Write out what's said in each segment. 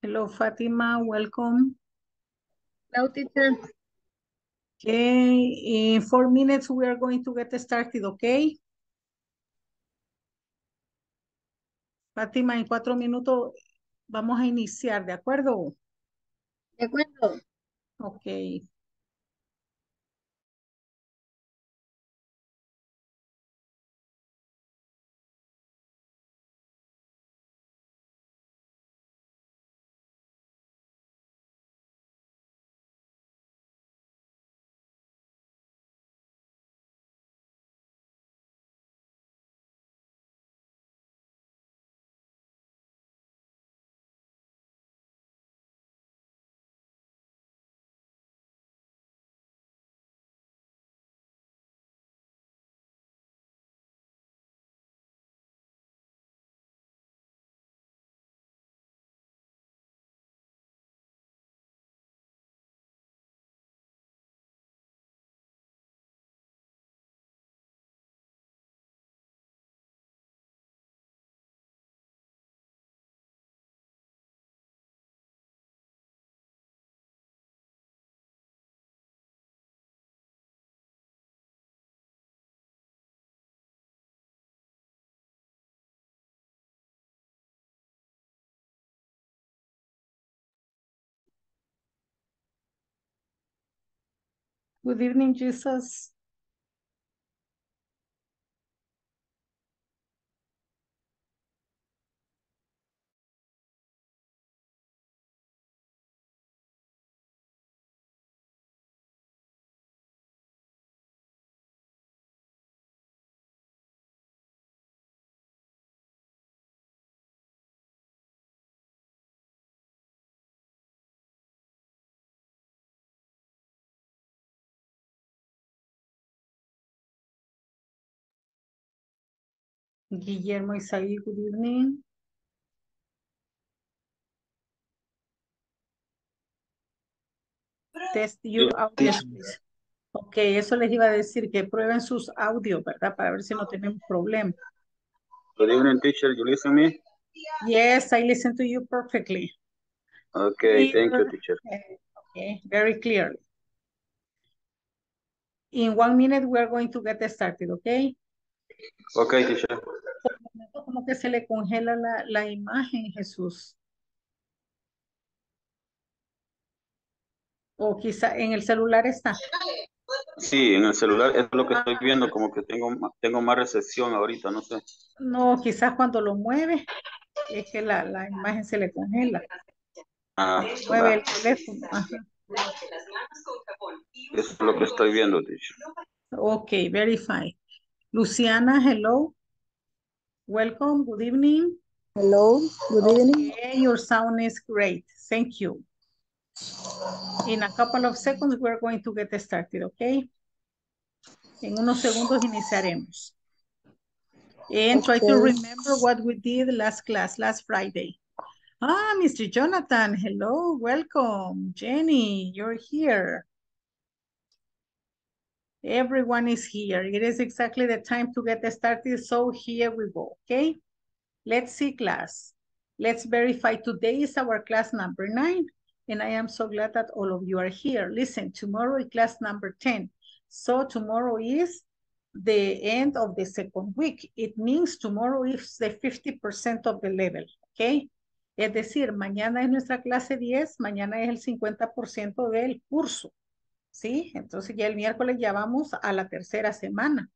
Hello, Fatima. Welcome. Hello, teacher. Okay, in 4 minutes we are going to get started, okay? Fátima, en 4 minutos vamos a iniciar, ¿de acuerdo? De acuerdo. Ok. Good evening, Jesus. Guillermo Isaí, good evening. Test your audio, please. Ok, eso les iba a decir, que prueben sus audios, ¿verdad? Para ver si no tenemos problema. Good evening, teacher. You listen me? Yes, I listen to you perfectly. Okay, thank you, teacher. Okay, very clearly. In 1 minute, we are going to get started, okay? Okay, teacher. Por momentos como que se le congela la imagen, Jesús. O quizá en el celular está. Sí, en el celular es lo que estoy viendo, como que tengo más recepción ahorita, no sé. No, quizás cuando lo mueve, es que la imagen se le congela. Ah, Mueve va. el teléfono. Ajá. Eso es lo que estoy viendo, teacher. Ok, very fine. Luciana, hello. Welcome, good evening. Hello, good evening. Okay, your sound is great. Thank you. In a couple of seconds, we're going to get started, okay? En unos segundos iniciaremos. And try to Okay. remember what we did last class, last Friday. Ah, Mr. Jonathan, hello, welcome. Jenny, you're here. Everyone is here. It is exactly the time to get started, so here we go, okay? Let's see class. Let's verify. Today is our class number 9, and I am so glad that all of you are here. Listen, tomorrow is class number 10. So tomorrow is the end of the second week. It means tomorrow is the 50% of the level, okay? Es decir, mañana es nuestra clase 10, mañana es el 50% del curso, ¿sí? Entonces ya el miércoles ya vamos a la tercera semana.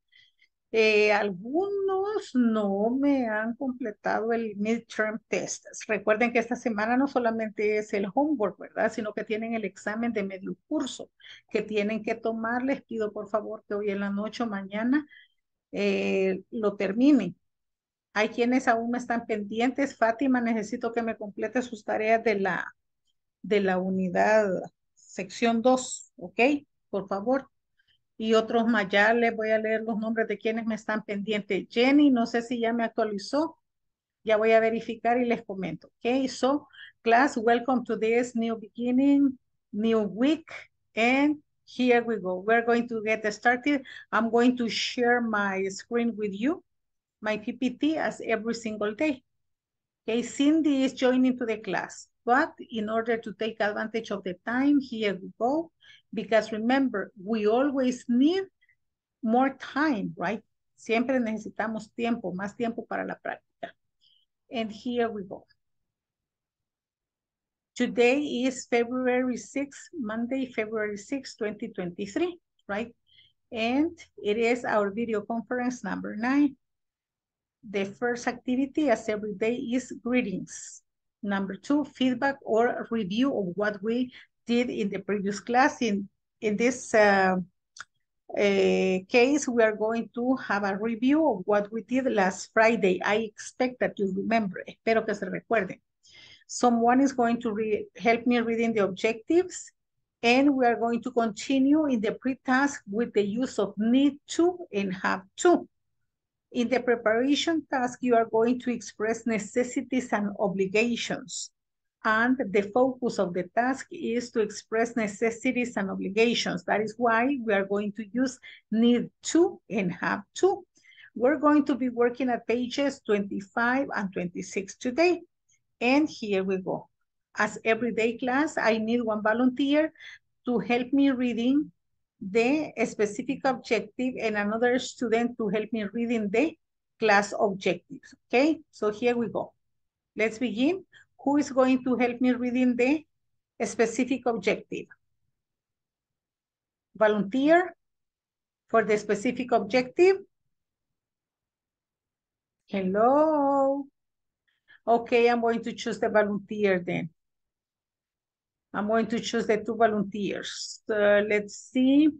Algunos no me han completado el midterm test. Recuerden que esta semana no solamente es el homework, ¿verdad? Sino que tienen el examen de medio curso que tienen que tomar. Les pido por favor que hoy en la noche o mañana lo terminen. Hay quienes aún me están pendientes. Fátima, necesito que me complete sus tareas de la unidad sección 2, ¿ok? Por favor. Y otros más, ya les voy a leer los nombres de quienes me están pendientes. Jenny, no sé si ya me actualizó. Ya voy a verificar y les comento. Okay, so class, welcome to this new beginning, new week, and here we go. We're going to get started. I'm going to share my screen with you, my PPT as every single day. Okay, Cindy is joining to the class. but in order to take advantage of the time, here we go. Because remember, we always need more time, right? Siempre necesitamos tiempo, más tiempo para la práctica. And here we go. Today is February 6th, Monday, February 6th, 2023, right? And it is our video conference number 9. The first activity, as every day, is greetings. Number 2, feedback or review of what we did in the previous class. In this case, we are going to have a review of what we did last Friday. I expect that you remember. Espero que se recuerden. Someone is going to help me reading the objectives, and we are going to continue in the pre-task with the use of need to and have to. In the preparation task, you are going to express necessities and obligations. And the focus of the task is to express necessities and obligations. That is why we are going to use need to and have to. We're going to be working at pages 25 and 26 today. And here we go. As everyday class, I need one volunteer to help me reading the specific objective and another student to help me reading the class objectives. Okay, so here we go. Let's begin. Who is going to help me reading the specific objective? Volunteer for the specific objective? Hello? Okay, I'm going to choose the volunteer then. I'm going to choose the 2 volunteers. Let's see.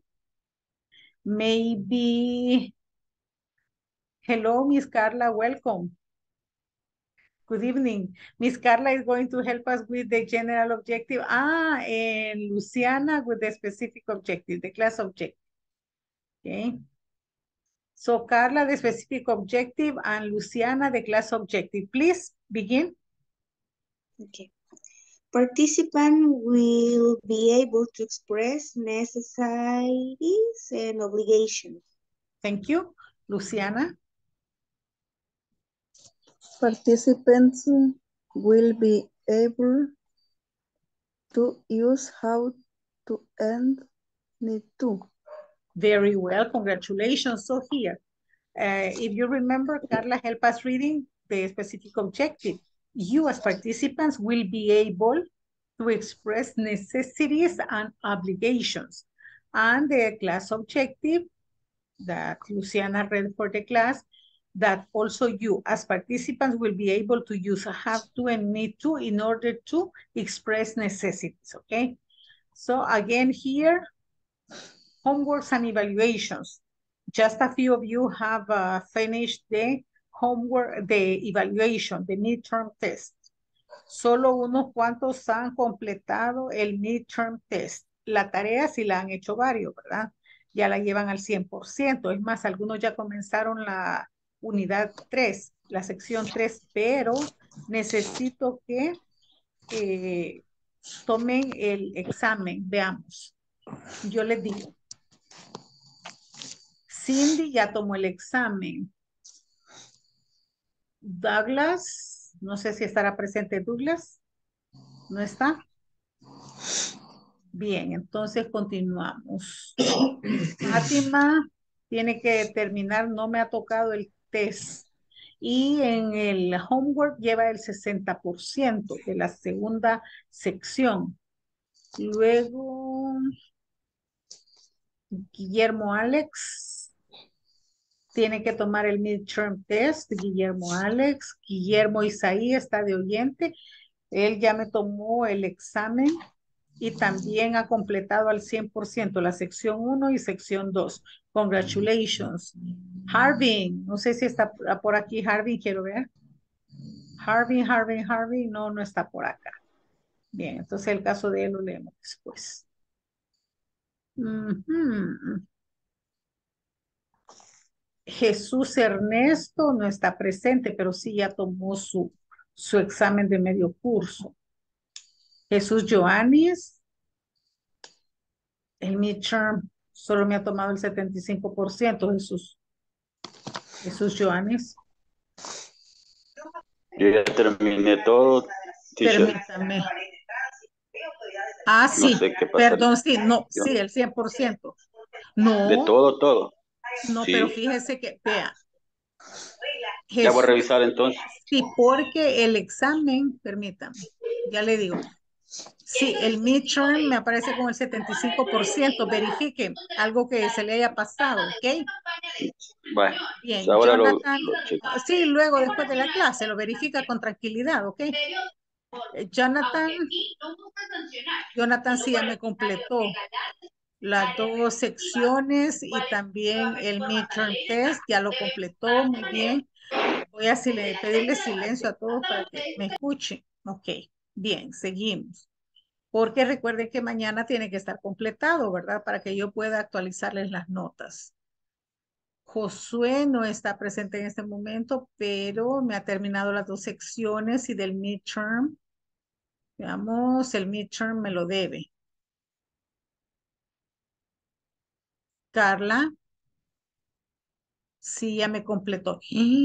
Maybe. Hello, Miss Carla, welcome. Good evening. Miss Carla is going to help us with the general objective. And Luciana with the specific objective, the class objective. Okay. So Carla, the specific objective, and Luciana, the class objective. Please begin. Okay. Participants will be able to express necessities and obligations. Thank you. Luciana. Participants will be able to use how to and need to. Very well, congratulations. So here, if you remember, Carla helped us reading the specific objective. You as participants will be able to express necessities and obligations. And the class objective that Luciana read for the class, that also you as participants will be able to use have to and need to in order to express necessities, okay? So again here, homeworks and evaluations. Just a few of you have finished the homework, the evaluation, the midterm test. Solo unos cuantos han completado el midterm test. La tarea sí la han hecho varios, ¿verdad? Ya la llevan al 100%. Es más, algunos ya comenzaron la unidad 3, la sección 3, pero necesito que tomen el examen. Veamos. Yo les digo. Cindy ya tomó el examen. Douglas, no sé si estará presente Douglas. ¿No está? Bien, entonces continuamos. Fátima tiene que terminar, no me ha tocado el test. Y en el homework lleva el 60% de la segunda sección. Luego, Guillermo Alex tiene que tomar el midterm test. Guillermo Alex. Guillermo Isaí está de oyente. Él ya me tomó el examen y también ha completado al 100% la sección 1 y sección 2. Congratulations. Harvin, no sé si está por aquí. Harvin, quiero ver. Harvin, no está por acá. Bien, entonces el caso de él lo leemos después. Jesús Ernesto no está presente, pero sí ya tomó su examen de medio curso. Jesús Joanis, el midterm solo me ha tomado el 75%, Jesús Joanis. Yo ya terminé todo, Teacher, Permítame. Ah, no sí, sé qué pasa. perdón, sí, no, sí, el 100%. De No, todo. no, Sí, pero fíjese que, vea, ya voy a Jesús, revisar entonces. sí, porque el examen, permítame, ya le digo, sí, el midterm me aparece con el 75%, verifique algo que se le haya pasado, ¿ok? Vale, Bien, ahora Jonathan, lo checo. sí, luego después de la clase lo verifica con tranquilidad, ¿ok? Jonathan sí ya me completó las dos secciones y también el midterm test, ya lo completó muy bien. Voy a pedirle silencio a todos para que me escuchen. Ok, bien, seguimos. Porque recuerden que mañana tiene que estar completado, ¿verdad? Para que yo pueda actualizarles las notas. Josué no está presente en este momento, pero me ha terminado las dos secciones y del midterm. Veamos, el midterm me lo debe. Carla, sí, ya me completó.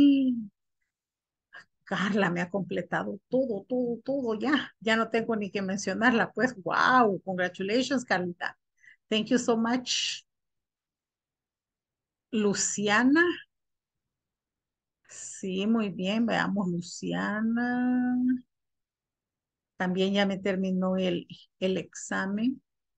Carla me ha completado todo ya. Ya no tengo ni que mencionarla, pues. Wow, congratulations, Carlita. Thank you so much. Luciana. Sí, muy bien. Veamos, Luciana. También ya me terminó el examen.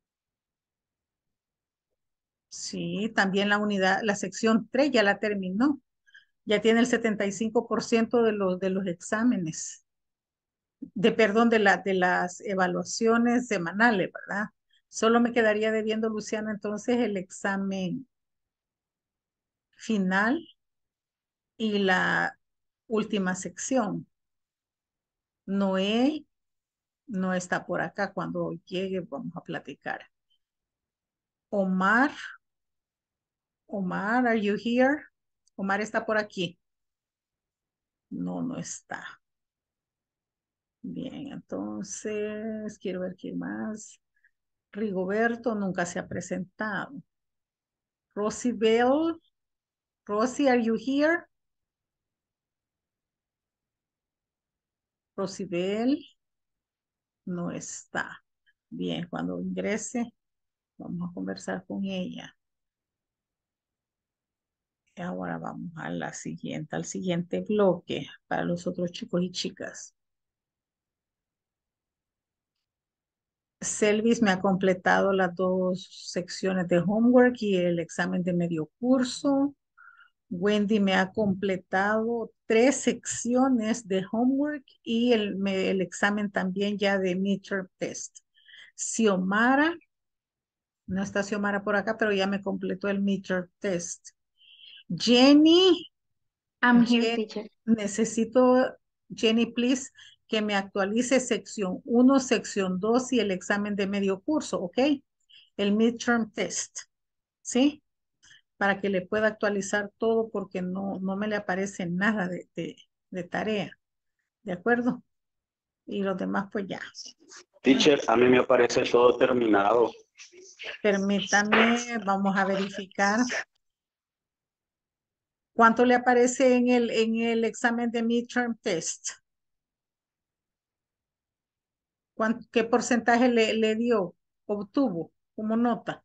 Sí, también la sección 3 ya la terminó. Ya tiene el 75% de los exámenes. Perdón, de las evaluaciones semanales, ¿verdad? Solo me quedaría debiendo, Luciana, entonces el examen final y la última sección. Noé no está por acá. Cuando llegue vamos a platicar. Omar, are you here? Omar está por aquí. No, no está. Bien, entonces quiero ver quién más. Rigoberto nunca se ha presentado. Rosibel, Rosie, are you here? Rosibel no está. Bien, cuando ingrese, vamos a conversar con ella. Y ahora vamos a al siguiente bloque para los otros chicos y chicas. Selvis me ha completado las dos secciones de homework y el examen de medio curso. Wendy me ha completado 3 secciones de homework y el examen también ya de midterm test. Xiomara, no está Xiomara por acá, pero ya me completó el midterm test. Jenny, I'm here, teacher. necesito, Jenny, please, que me actualice sección 1, sección 2 y el examen de medio curso, ¿ok? El midterm test, ¿sí? Para que le pueda actualizar todo porque no me le aparece nada de tarea, ¿de acuerdo? Y los demás pues ya. Teacher, a mí me aparece todo terminado. Permítame, vamos a verificar. ¿Cuánto le aparece en el examen de midterm test? ¿Qué porcentaje le dio, obtuvo como nota?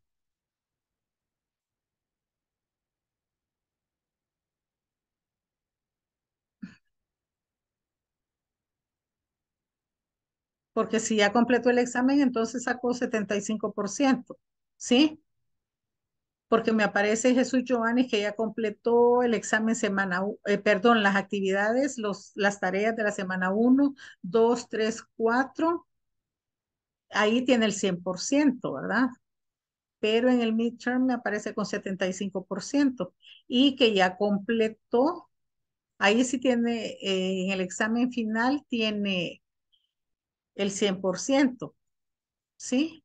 Porque si ya completó el examen, entonces sacó 75%, ¿sí? Porque me aparece Jesús Giovanni que ya completó el examen perdón, las actividades, las tareas de la semana 1, 2, 3, 4. Ahí tiene el 100%, ¿verdad? Pero en el midterm me aparece con 75% y que ya completó, ahí sí tiene, en el examen final tiene el 100%, ¿sí?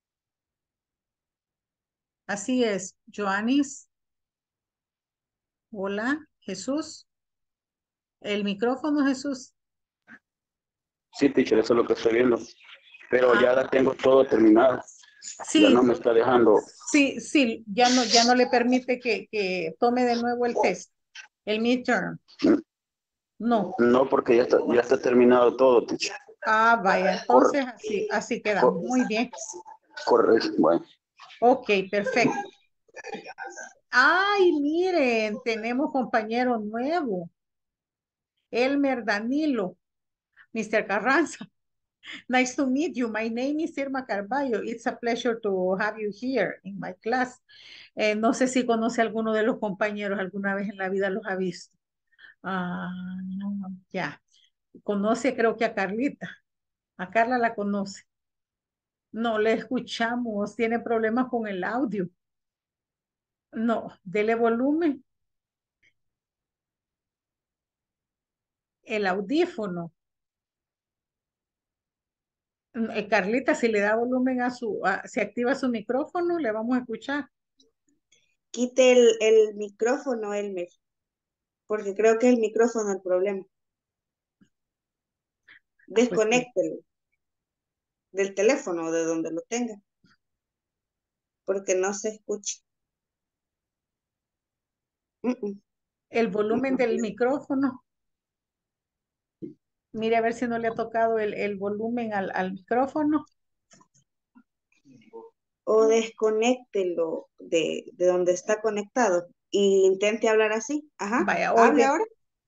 Así es, Joanis. Hola, Jesús. El micrófono, Jesús. Sí, teacher, eso es lo que estoy viendo. Pero Ah, ya la tengo todo terminado. Ya no sí, me está dejando. sí, ya no le permite que tome de nuevo el test, el midterm. No, No, porque ya está terminado todo, teacher. Ah, vaya, Cor- entonces así quedamos. cor- Muy bien. correcto. Bueno, Ok, perfecto. Ay, miren, tenemos compañero nuevo. Elmer Danilo, Mr. Carranza. Nice to meet you. My name is Irma Carballo. It's a pleasure to have you here in my class. No sé si conoce a alguno de los compañeros, alguna vez en la vida los ha visto. Ah, ya. Conoce, creo que a Carlita. A Carla la conoce. No le escuchamos. Tiene problemas con el audio. No, dele volumen. El audífono. Carlita, si le da volumen si activa su micrófono, le vamos a escuchar. Quite el micrófono, Elmer, porque creo que es el micrófono el problema. Pues sí. Desconéctelo del teléfono o de donde lo tenga, porque no se escucha. Mm, mm. El volumen del micrófono. Mire a ver si no le ha tocado el volumen al micrófono. O desconéctelo de donde está conectado y intente hablar así. Ajá, Vaya, hable ahora.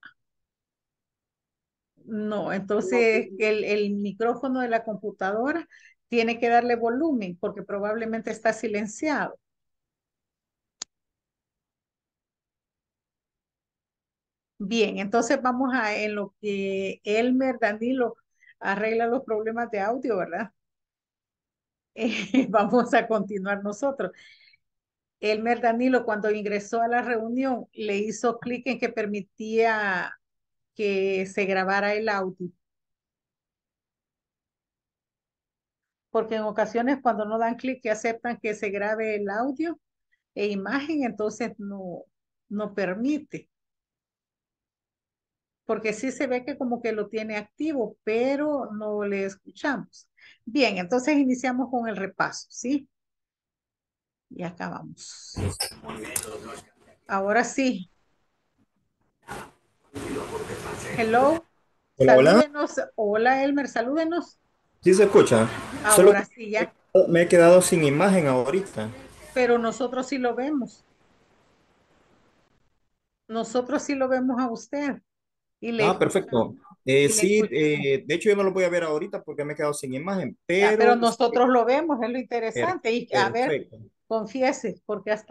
no, No, entonces el micrófono de la computadora tiene que darle volumen porque probablemente está silenciado. Bien, entonces vamos en lo que Elmer Danilo arregla los problemas de audio, ¿verdad? Vamos a continuar nosotros. Elmer Danilo, cuando ingresó a la reunión, le hizo clic en que permitía que se grabara el audio, porque en ocasiones cuando no dan clic y aceptan que se grabe el audio e imagen, entonces no permite, porque sí se ve que como que lo tiene activo, pero no le escuchamos. Bien, entonces iniciamos con el repaso, ¿sí? Y acabamos. Ahora sí. Hello. Hola, hola. Salúdenos. Hola, Elmer, salúdenos. Sí se escucha. Solo que Ahora sí, ya. me he quedado sin imagen ahorita. Pero nosotros sí lo vemos. Nosotros sí lo vemos a usted y le Ah, escuchamos. perfecto. Y le Sí, escuchamos. de hecho yo no lo voy a ver ahorita porque me he quedado sin imagen, Ya, pero pero nosotros lo vemos, es lo interesante. Y a ver, perfecto. confiese,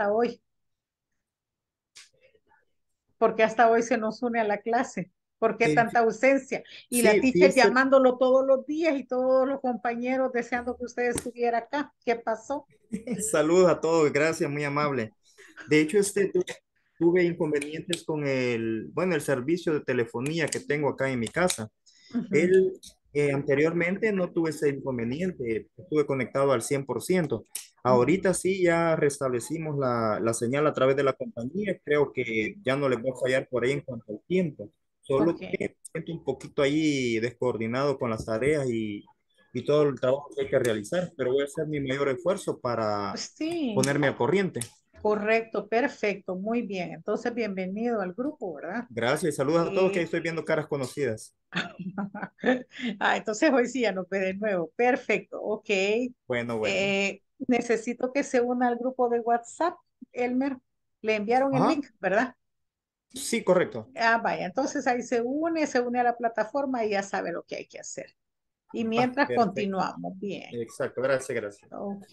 porque hasta hoy se nos une a la clase. ¿Por qué Eh, tanta ausencia? Y la sí, teacher fíjese, llamándolo todos los días y todos los compañeros deseando que usted estuviera acá. ¿Qué pasó? saludos a todos, gracias, muy amable. De hecho, tuve inconvenientes con el servicio de telefonía que tengo acá en mi casa. Ujú, Él anteriormente no tuve ese inconveniente, estuve conectado al 100%. ujú. Ahorita sí ya restablecimos la señal a través de la compañía. Creo que ya no les va a fallar por ahí en cuanto al tiempo. Ok. Solo que me siento un poquito ahí descoordinado con las tareas y todo el trabajo que hay que realizar, pero voy a hacer mi mayor esfuerzo para Sí, ponerme a corriente. correcto, perfecto, muy bien. Entonces, bienvenido al grupo, ¿verdad? Gracias y saludos a todos que ahí Eh, estoy viendo caras conocidas. entonces hoy sí ya nos ve de nuevo. Perfecto, ok. Bueno, bueno. Necesito que se una al grupo de WhatsApp, Elmer. Le enviaron el Ajá, link, ¿verdad? sí, correcto. Ah, vaya, entonces ahí se une a la plataforma y ya sabe lo que hay que hacer. Y Ah, mientras perfecto. continuamos, bien. Exacto, gracias, gracias. Ok,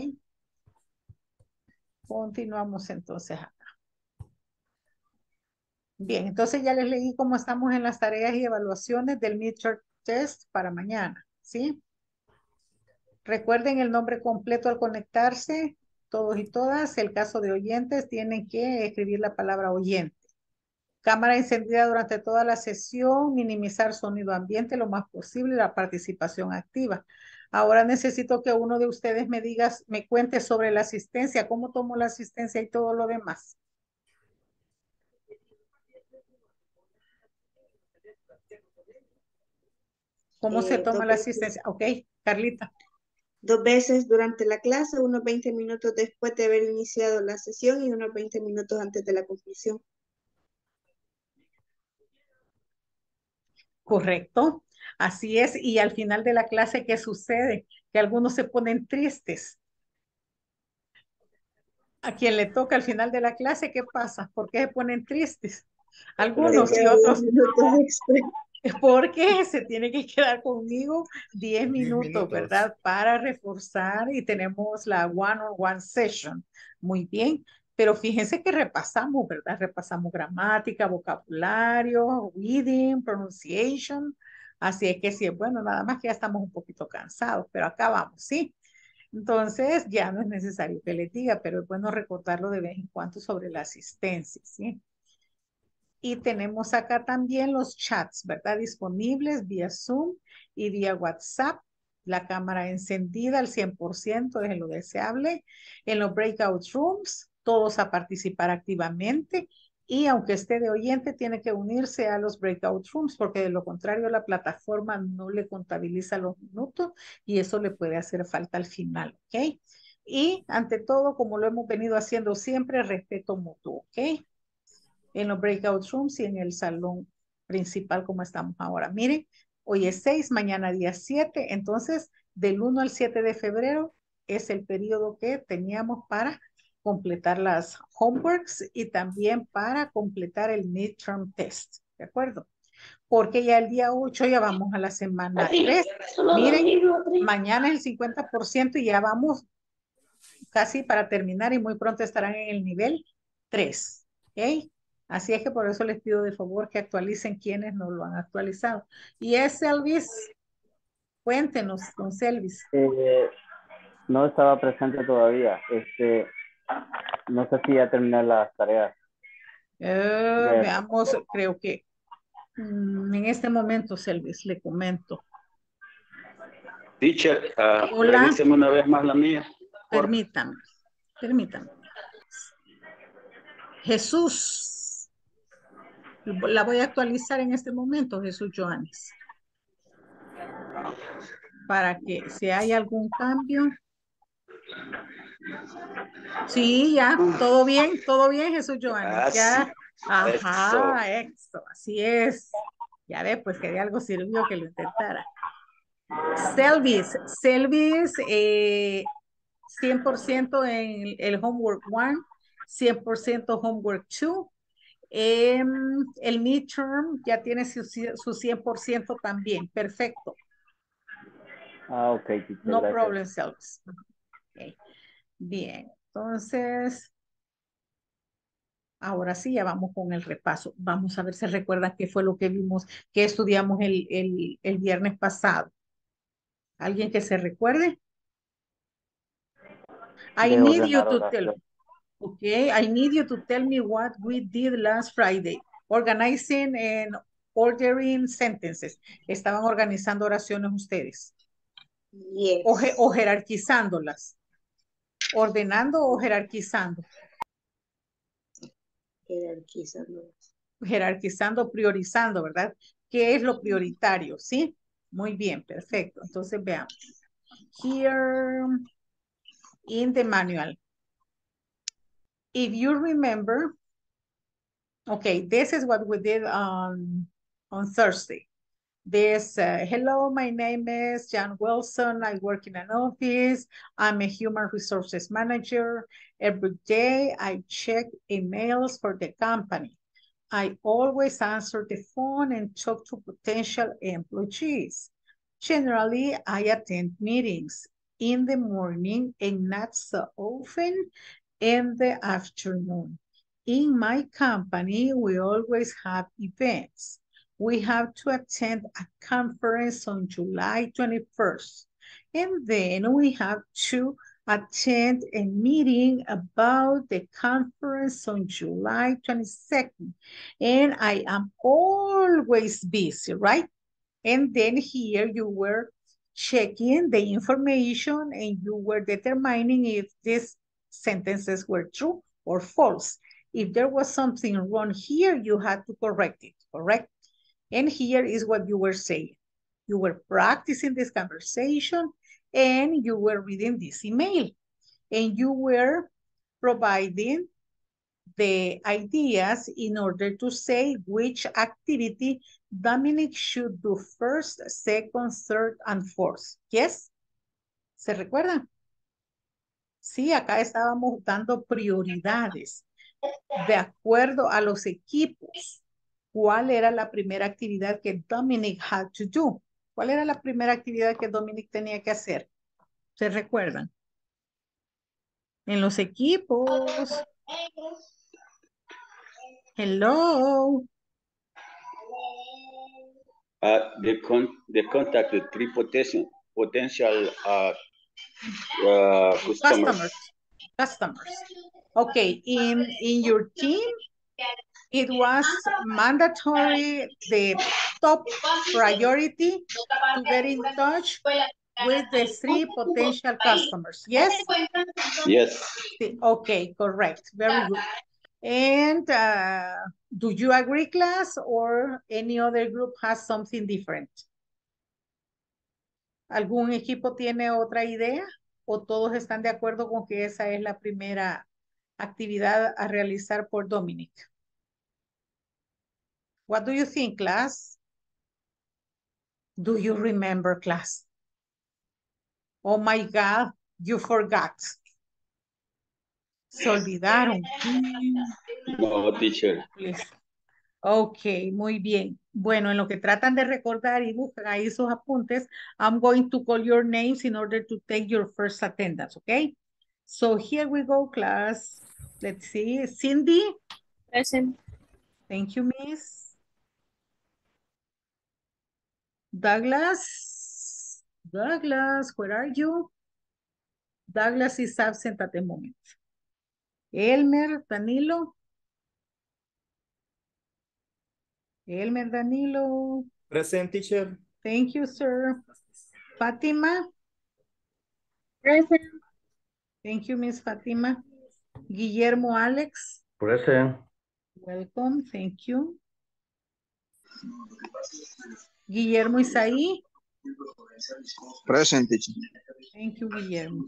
continuamos entonces. Bien, entonces ya les leí cómo estamos en las tareas y evaluaciones del midterm test para mañana, ¿sí? Recuerden el nombre completo al conectarse, todos y todas. El caso de oyentes, tienen que escribir la palabra oyente. Cámara encendida durante toda la sesión, minimizar sonido ambiente lo más posible, la participación activa. Ahora necesito que uno de ustedes me cuente sobre la asistencia, cómo tomo la asistencia y todo lo demás. ¿Cómo se toma Dos la veces, asistencia? Ok, Carlita. 2 veces durante la clase, unos 20 minutos después de haber iniciado la sesión y unos 20 minutos antes de la conclusión. Correcto. Así es, y al final de la clase, ¿qué sucede? Que algunos se ponen tristes. A quien le toca al final de la clase, ¿qué pasa? ¿Por qué se ponen tristes? Se Algunos y queda 10 otros, minutos extra. porque se tiene que quedar conmigo 10 10 minutos, minutos. ¿verdad? Para reforzar y tenemos la one-on-one session. Muy bien, pero fíjense que repasamos, ¿verdad? Repasamos gramática, vocabulario, reading, pronunciation. Así es que sí, bueno, nada más que ya estamos un poquito cansados, pero acá vamos, ¿sí? Entonces ya no es necesario que les diga, pero es bueno recordarlo de vez en cuando sobre la asistencia, ¿sí? Y tenemos acá también los chats, ¿verdad? Disponibles vía Zoom y vía WhatsApp. La cámara encendida al 100% es lo deseable. En los breakout rooms, todos a participar activamente. Y aunque esté de oyente, tiene que unirse a los breakout rooms porque de lo contrario la plataforma no le contabiliza los minutos y eso le puede hacer falta al final, ¿ok? Y ante todo, como lo hemos venido haciendo siempre, respeto mutuo, ¿ok? En los breakout rooms y en el salón principal como estamos ahora. Miren, hoy es 6, mañana día 7, entonces del 1 al 7 de febrero es el periodo que teníamos para completar las homeworks y también para completar el midterm test, ¿de acuerdo? Porque ya el día 8 ya vamos a la semana 3. Miren, mañana es el 50% y ya vamos casi para terminar y muy pronto estarán en el nivel 3. ¿Ok? Así es que por eso les pido de favor que actualicen quienes no lo han actualizado. Y es Elvis, cuéntenos, don Elvis. No estaba presente todavía. No sé si ya terminé las tareas. Veamos, creo que en este momento, Elvis, le comento. Teacher, Hola, revíseme una vez más la mía. permítame. Jesús, la voy a actualizar en este momento, Jesús Joanes, para que si hay algún cambio. Sí, ya, todo bien, Jesús Joanes, ya, ajá, eso, así es. Ya ve, pues que de algo sirvió que lo intentara. Selvis, 100% en el homework 1, 100% homework 2. El midterm ya tiene su 100% también, perfecto. Ok, teacher, No gracias. problem, Selvis. Okay. Bien, entonces, ahora sí, ya vamos con el repaso. Vamos a ver si recuerdan qué fue lo que vimos, que estudiamos el viernes pasado. ¿Alguien que se recuerde? I De need you ordenar to tell, oración. okay, I need you to tell me what we did last Friday. Organizing and ordering sentences. Estaban organizando oraciones ustedes. Yes. O jerarquizándolas. Ordenando o jerarquizando. Jerarquizando, priorizando, ¿verdad? ¿Qué es lo prioritario? ¿Sí? Muy bien, perfecto. Entonces veamos. Here in the manual. If you remember, okay, this is what we did on Thursday. Hello, my name is John Wilson. I work in an office. I'm a human resources manager. Every day I check emails for the company. I always answer the phone and talk to potential employees. Generally, I attend meetings in the morning and not so often in the afternoon. In my company, we always have events. We have to attend a conference on July 21st. And then we have to attend a meeting about the conference on July 22nd. And I am always busy, right? And then here you were checking the information and you were determining if these sentences were true or false. If there was something wrong here, you had to correct it, correct? And here is what you were saying. You were practicing this conversation and you were reading this email and you were providing the ideas in order to say which activity Dominic should do first, second, third, and fourth. Yes? ¿Se recuerdan? Sí, acá estábamos dando prioridades de acuerdo a los equipos. ¿Cuál era la primera actividad que Dominic had to do? ¿Cuál era la primera actividad que Dominic tenía que hacer? ¿Se recuerdan? En los equipos. Hello. The contact the three potential customers. Customers. Okay, in your team, it was mandatory, the top priority to get in touch with the three potential customers. Yes? Yes. Okay, correct. Very good. And do you agree, class, or any other group has something different? ¿Algún equipo tiene otra idea? ¿O todos están de acuerdo con que esa es la primera actividad a realizar por Dominic? What do you think, class? Do you remember, class? Oh my God, you forgot. Se olvidaron. No, teacher. Ok, muy bien. Bueno, en lo que tratan de recordar y buscan ahí sus apuntes, I'm going to call your names in order to take your first attendance, okay? So here we go, class. Let's see. Cindy? Present. Thank you, miss. Douglas? Douglas, where are you? Douglas is absent at the moment. Elmer, Danilo? Elmer, Danilo? Present, teacher. Thank you, sir. Fatima? Present. Thank you, Miss Fatima. Guillermo Alex? Present. Welcome, thank you. Guillermo Isaí? Present, teacher. Thank you, Guillermo.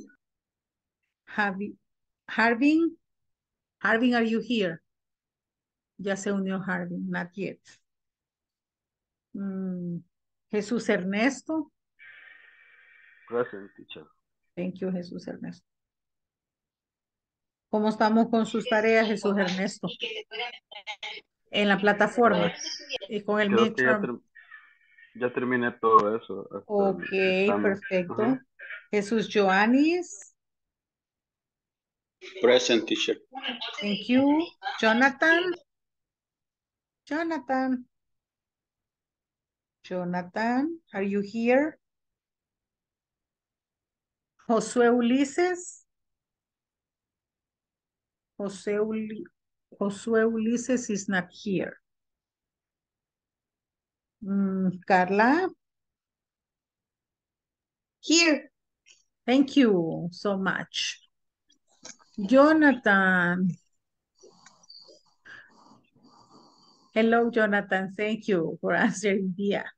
Harvin? Harvin, are you here? Ya se unió Harvin, not yet. Jesús Ernesto? Present, teacher. Thank you, Jesús Ernesto. ¿Cómo estamos con sus tareas, Jesús Ernesto? En la plataforma y con el Creo que midterm. ya terminé todo eso. Ok, perfecto. Ajá. Jesús Joanis. Present, teacher. Thank you. Jonathan. Jonathan. Jonathan, are you here? Josué Ulises. Josué Ulises is not here. Carla. Here. Thank you so much. Jonathan. Hello, Jonathan. Thank you for answering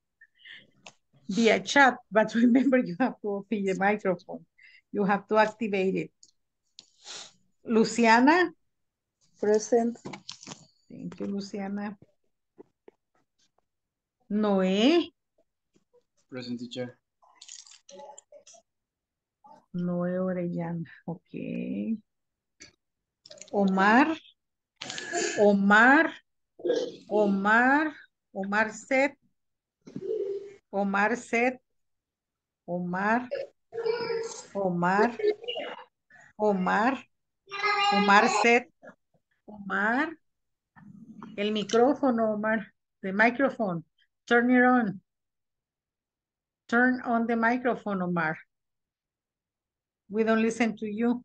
via chat. But remember, you have to open the microphone. You have to activate it. Luciana. Present. Thank you, Luciana. Noé. Present, teacher. Noé Orellana. Ok. Omar. Omar Set. Omar Set. Omar Set. Omar. El micrófono, Omar. The microphone. Turn it on. Turn on the microphone, Omar. We don't listen to you.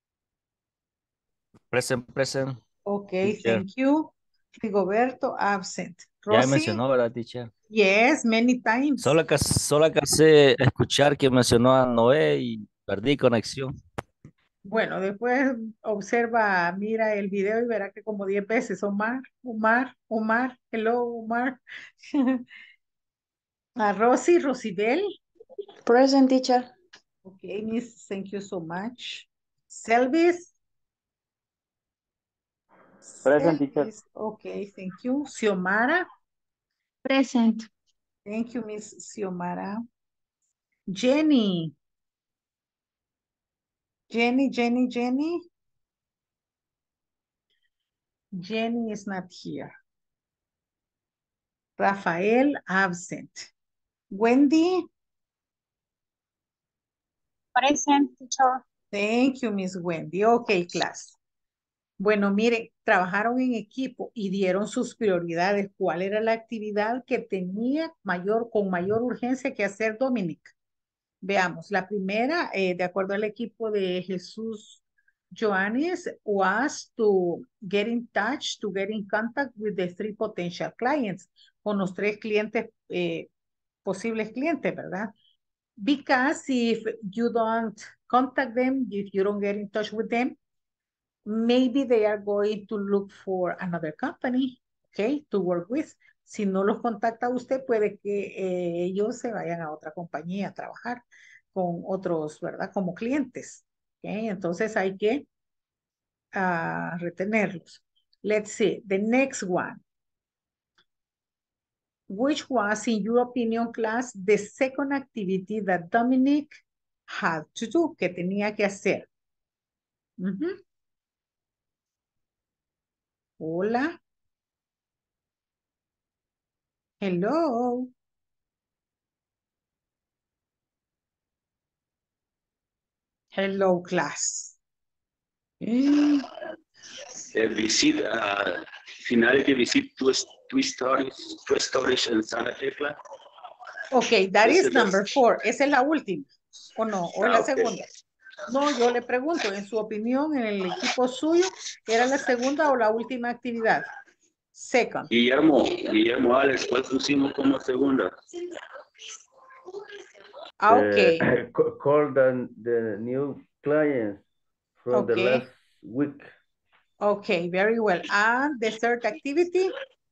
Present. Okay, Teacher. thank you. Rigoberto, absent. Ya Rosy? mencionó, ¿verdad, teacher? Yes, many times. Solo alcancé a escuchar que mencionó a Noé y perdí conexión. Bueno, después observa, mira el video y verá que como 10 veces, Omar, hello, Omar. A Rosy, Rosibel. Present, teacher. Okay, miss, thank you so much. Selvis. Present, teacher. Elvis. Okay, thank you. Xiomara. Present. Thank you, Miss Xiomara. Jenny. Jenny. Jenny is not here. Rafael, absent. Wendy. Present, teacher. Thank you, Miss Wendy. Okay, class. Bueno, miren, trabajaron en equipo y dieron sus prioridades. ¿Cuál era la actividad que tenía con mayor urgencia que hacer Dominic? Veamos, la primera, de acuerdo al equipo de Jesús Joanes, was to get in touch, to get in contact with the 3 potential clients, con los 3 clientes, posibles clientes, ¿verdad? Because if you don't contact them, if you don't get in touch with them, maybe they are going to look for another company, okay, to work with. Si no los contacta usted, puede que ellos se vayan a otra compañía a trabajar con otros, ¿verdad? Como clientes. Okay, entonces hay que retenerlos. Let's see, the next one. Which was, in your opinion, class, the second activity that Dominic had to do, que tenía que hacer? Hola. Hello. Hello, class. Visit, finality visit two stories in Santa Tecla. Okay, that Esa is es la- number 4. Esa es la última. ¿O no? ¿O es la ok. segunda? No, yo le pregunto, en su opinión, en el equipo suyo, ¿era la segunda o la última actividad? Second. Guillermo Alex, ¿cuál pusimos como segunda? Okay. Call the new clients from the Okay. last week. Okay, very well. And the third activity?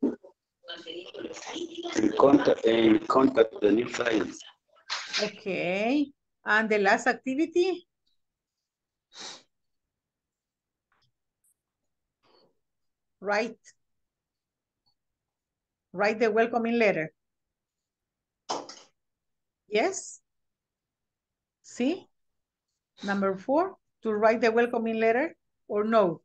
In contact the new clients. Okay. And the last activity? Write the welcoming letter. Yes? See? Number 4, to write the welcoming letter or no?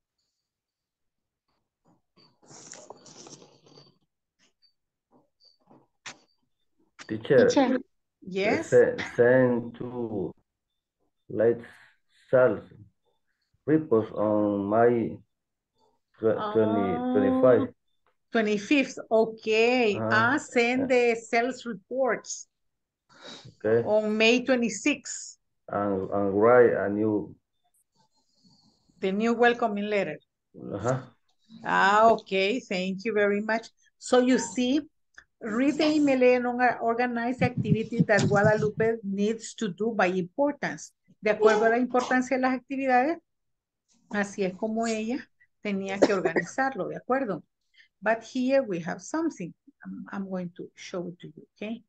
Teacher, Yes? send to light sales reports on my 25. 25th, okay. Send the sales reports Okay. on May 26th, And write a new. the new welcoming letter. Uh-huh. Okay, thank you very much. So you see, read the email and organize the activities that Guadalupe needs to do by importance. De acuerdo a la importancia de las actividades, así es como ella tenía que organizarlo, ¿de acuerdo? But here we have something. I'm going to show it to you, okay?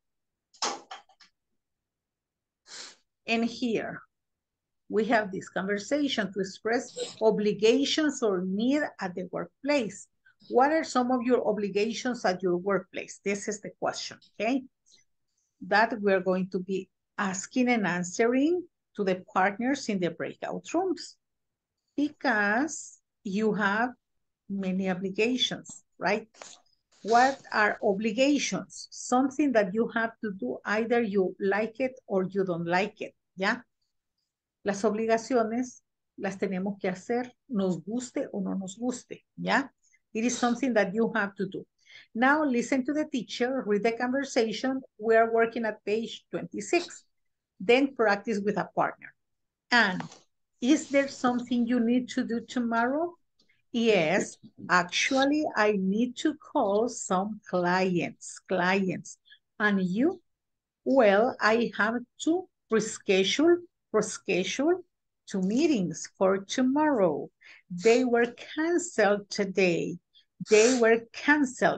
And here, we have this conversation to express obligations or need at the workplace. What are some of your obligations at your workplace? This is the question, okay? That we're going to be asking and answering to the partners in the breakout rooms because you have many obligations, right? What are obligations? Something that you have to do, either you like it or you don't like it, ¿ya? Las obligaciones las tenemos que hacer, nos guste o no nos guste, ¿ya? It is something that you have to do. Now listen to the teacher, read the conversation. We are working at page 26. Then practice with a partner. And is there something you need to do tomorrow? Yes, actually, I need to call some clients. And you? Well, I have to reschedule 2 meetings for tomorrow. They were canceled today. They were canceled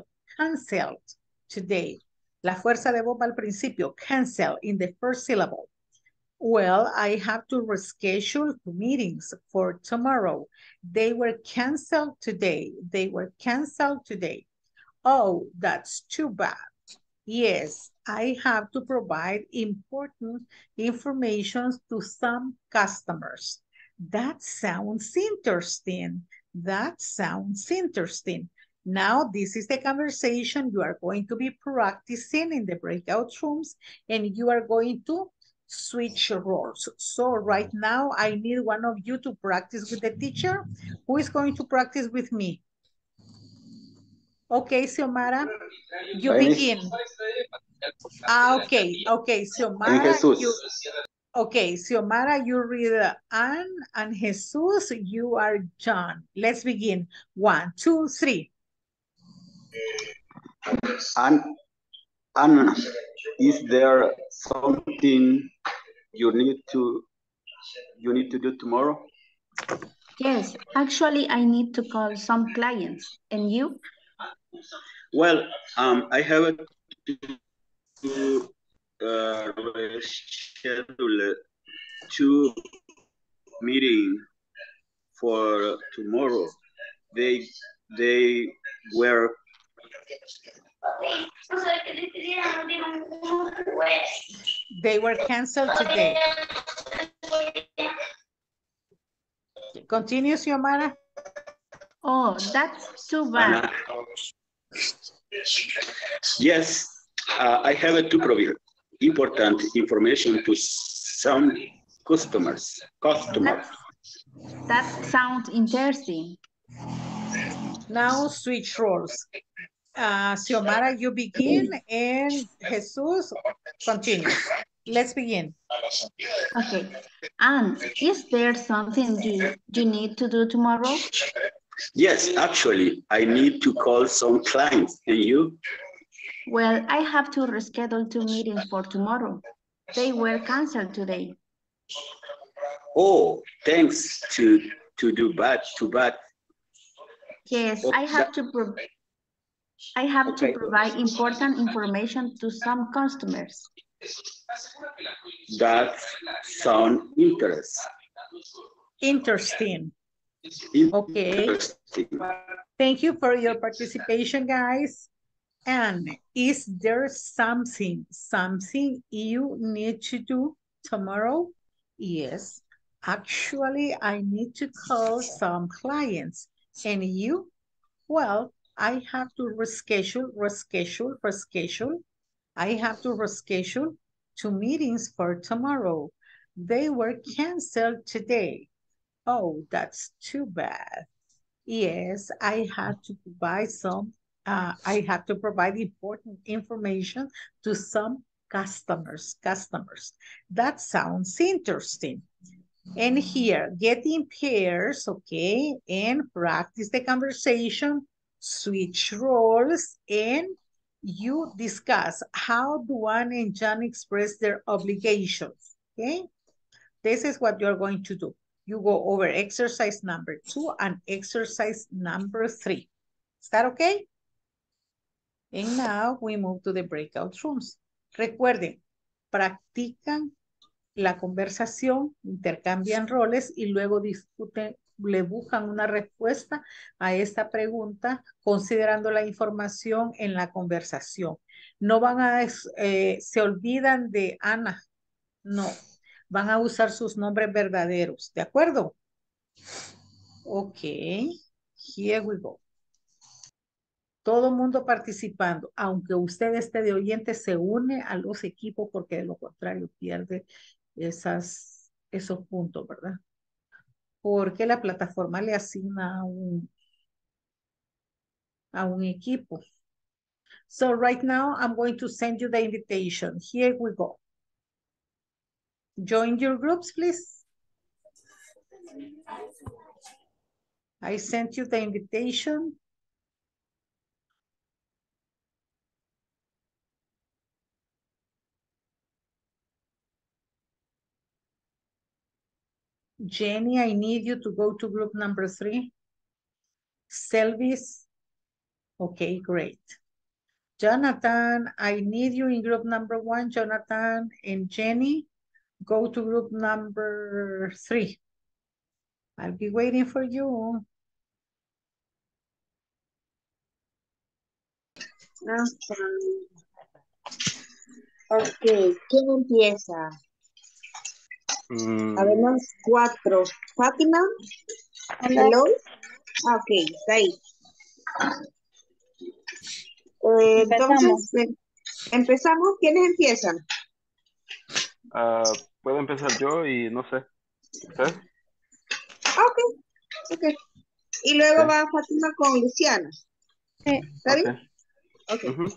today. La fuerza de voz al principio, cancel in the first syllable. Well, I have to reschedule two meetings for tomorrow. They were canceled today. They were canceled today. Oh, that's too bad. Yes, I have to provide important information to some customers. That sounds interesting. That sounds interesting. Now, this is the conversation you are going to be practicing in the breakout rooms, and you are going to switch roles. So right now, I need one of you to practice with the teacher. Who is going to practice with me? Okay, Xiomara, you begin. Okay, En Xiomara, Jesús. Xiomara, you read Anne, and Jesus, you are John. Let's begin. 1, 2, 3. Anna, is there something you need to do tomorrow? Yes, actually, I need to call some clients. And you? Well, I have to reschedule two meeting for tomorrow. They were They were canceled today. Continue, Xiomara. Oh, that's too bad. Yes, I have to provide important information to some customers. That sounds interesting. Now switch roles. Xiomara, you begin, and Jesus continues. Let's begin. Okay. And is there something you need to do tomorrow? Yes, actually, I need to call some clients. And you? Well, I have to reschedule two meetings for tomorrow. They were canceled today. Oh, thanks to do bad. Yes, Oh, I have to provide important information to some customers. That sounds Interesting. interesting. Okay. Thank you for your participation, guys. And is there something you need to do tomorrow? Yes. Actually, I need to call some clients. And you? Well, I have to reschedule. I have to reschedule two meetings for tomorrow. They were canceled today. Oh, that's too bad. Yes, I have to provide important information to some customers. That sounds interesting. And here, get in pairs, okay, and practice the conversation, switch roles, and you discuss how do Anne and John express their obligations, okay? This is what you're going to do. You go over exercise number 2 and exercise number 3. Is that okay? And now we move to the breakout rooms. Recuerden, practican la conversación, intercambian roles y luego discuten, le buscan una respuesta a esta pregunta considerando la información en la conversación. No van a, se olvidan de Ana, no. Van a usar sus nombres verdaderos, ¿de acuerdo? Ok, here we go. Todo mundo participando, aunque usted esté de oyente, se une a los equipos porque de lo contrario pierde esos puntos, ¿verdad? Porque la plataforma le asigna a un equipo. So right now, I'm going to send you the invitation. Here we go. Join your groups, please. I sent you the invitation. Jenny, I need you to go to group number 3. Selvis. Okay, great. Jonathan, I need you in group number 1. Jonathan and Jenny, go to group number 3. I'll be waiting for you. Ok, ¿quién empieza? Habemos 4. Fátima, hello. Ok, está ahí. Entonces, empezamos. ¿Quiénes empiezan? Puedo empezar yo y no sé. ¿Usted? Ok. Y luego Ok. va Fátima con Luciana. ¿Está bien? Ok. Ujú.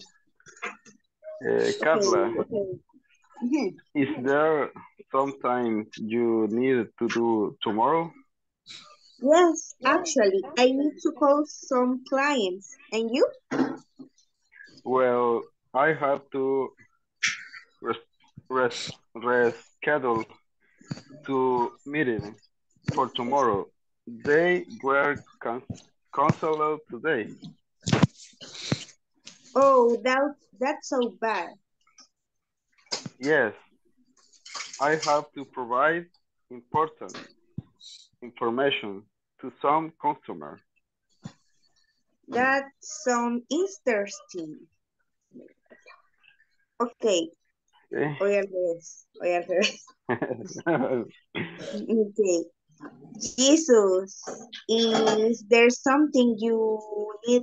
Carla, is there something you need to do tomorrow? Yes, actually, I need to call some clients. And you? Well, I have to reschedule 2 meetings for tomorrow. They were canceled today. Oh, that's so bad. Yes, I have to provide important information to some customer. That sounds interesting. Okay. Okay. Hoy al revés. Okay. Jesus, is there something you need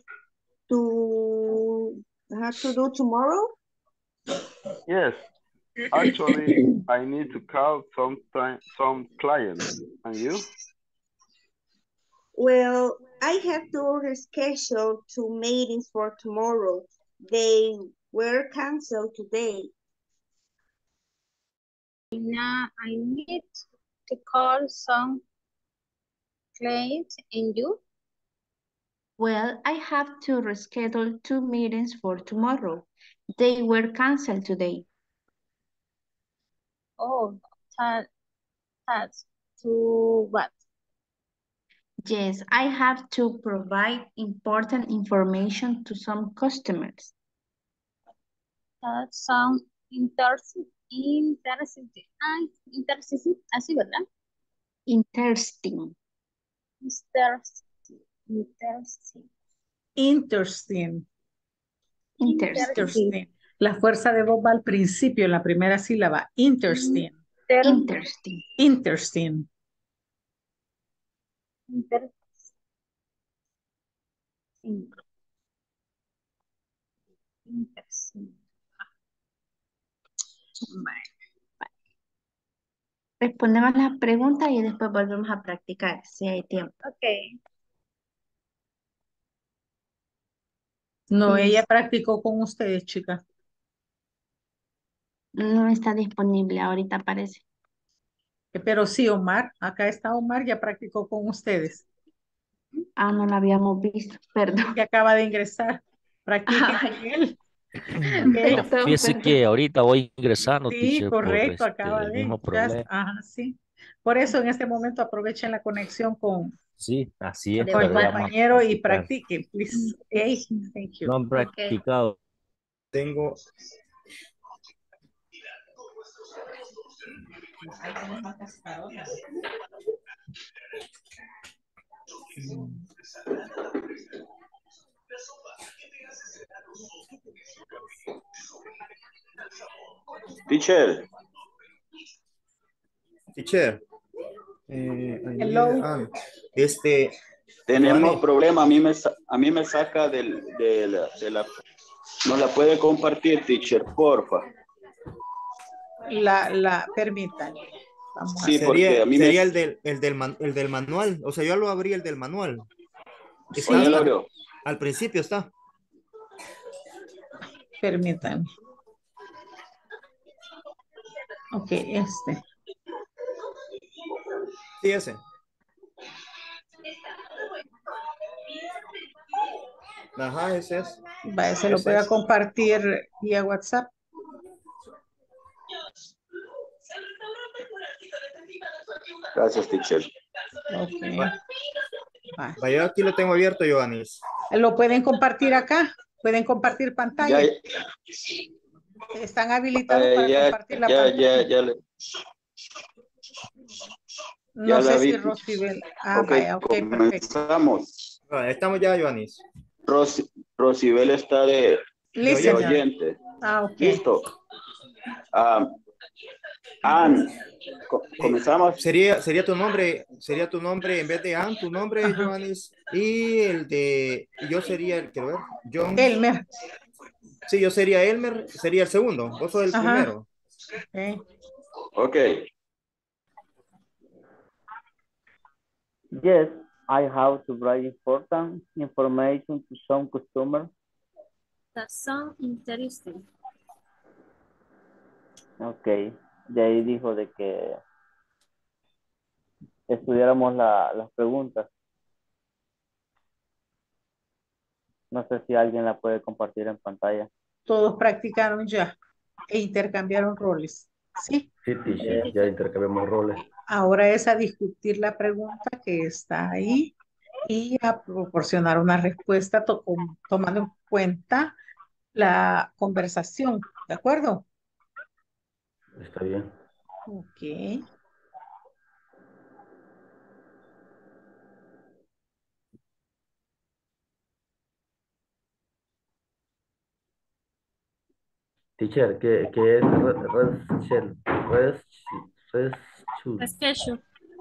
to have to do tomorrow? Yes, actually, I need to call some clients. And you? Well, I have to reschedule 2 meetings for tomorrow. They were canceled today. Now I need to call some clients. And you? Well, I have to reschedule 2 meetings for tomorrow. They were canceled today. Oh, that's to what? Yes, I have to provide important information to some customers. That sounds interesting. Interesting. Así, ¿verdad? Interesting. Interesting. Interesting. La fuerza de voz va al principio, en la primera sílaba. Interesting. Interesting. Interesting. Interesting. Respondemos las preguntas y después volvemos a practicar, si hay tiempo. Okay. No, Sí. ella practicó con ustedes, chicas. No está disponible, ahorita aparece. Pero sí, Omar, acá está Omar, ya practicó con ustedes. Ah, no lo habíamos visto, perdón. Que acaba de ingresar. Practiquen con él. Okay. Fíjese que ahorita voy ingresando, Sí, teacher, por correcto, acaba el de. mismo problema. Ajá, sí. Por eso en este momento aprovechen la conexión con Sí, así es, el pero vamos a compañero y practicar. practiquen, please. Okay, thank you. No han practicado. Tengo. Teacher, Teacher. Hello. tenemos Giovanni. problema. A mí me saca de la... ¿No la puede compartir, teacher, porfa? Permítanme. Vamos a Sí, hacer. porque a mí Sería me... el del manual. O sea, yo lo abrí el del manual. ¿O ya lo abrió? Al principio está. Permítanme. Ok, Sí, ese. Ajá, ese es. Se lo voy a compartir vía WhatsApp. Gracias, teacher. Okay. Vaya, aquí lo tengo abierto, Giovanni. Lo pueden compartir acá. Pueden compartir pantalla. Están habilitados para compartir la pantalla. No Ya la sé si vi. Rosibel. Ah, Ok, vaya, ok, perfecto. comenzamos. Estamos ya, Joanis. Rosibel está de Listener. oyente. Ah, ok. Listo. Ann, comenzamos. Sería tu nombre en vez de Ann, tu nombre, Ajá. Joanis, y el de, yo sería el, quiero ver, John. Elmer. Sí, yo sería Elmer, sería el segundo, vos sos el Ajá. primero. Ok. Ok. Yes, I have to write important information to some customers. That sounds interesting. Ok, de ahí dijo de que estudiáramos las preguntas. No sé si alguien la puede compartir en pantalla. Todos practicaron ya e intercambiaron roles. ¿Sí? Sí, teacher, ya intercambiamos roles. Ahora es a discutir la pregunta que está ahí y a proporcionar una respuesta tomando en cuenta la conversación. ¿De acuerdo? Está bien. Ok. Teacher, ¿qué es Schedule.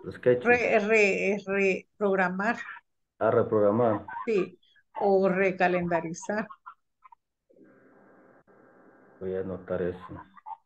Reprogramar, A reprogramar. sí, o recalendarizar. Voy a anotar eso.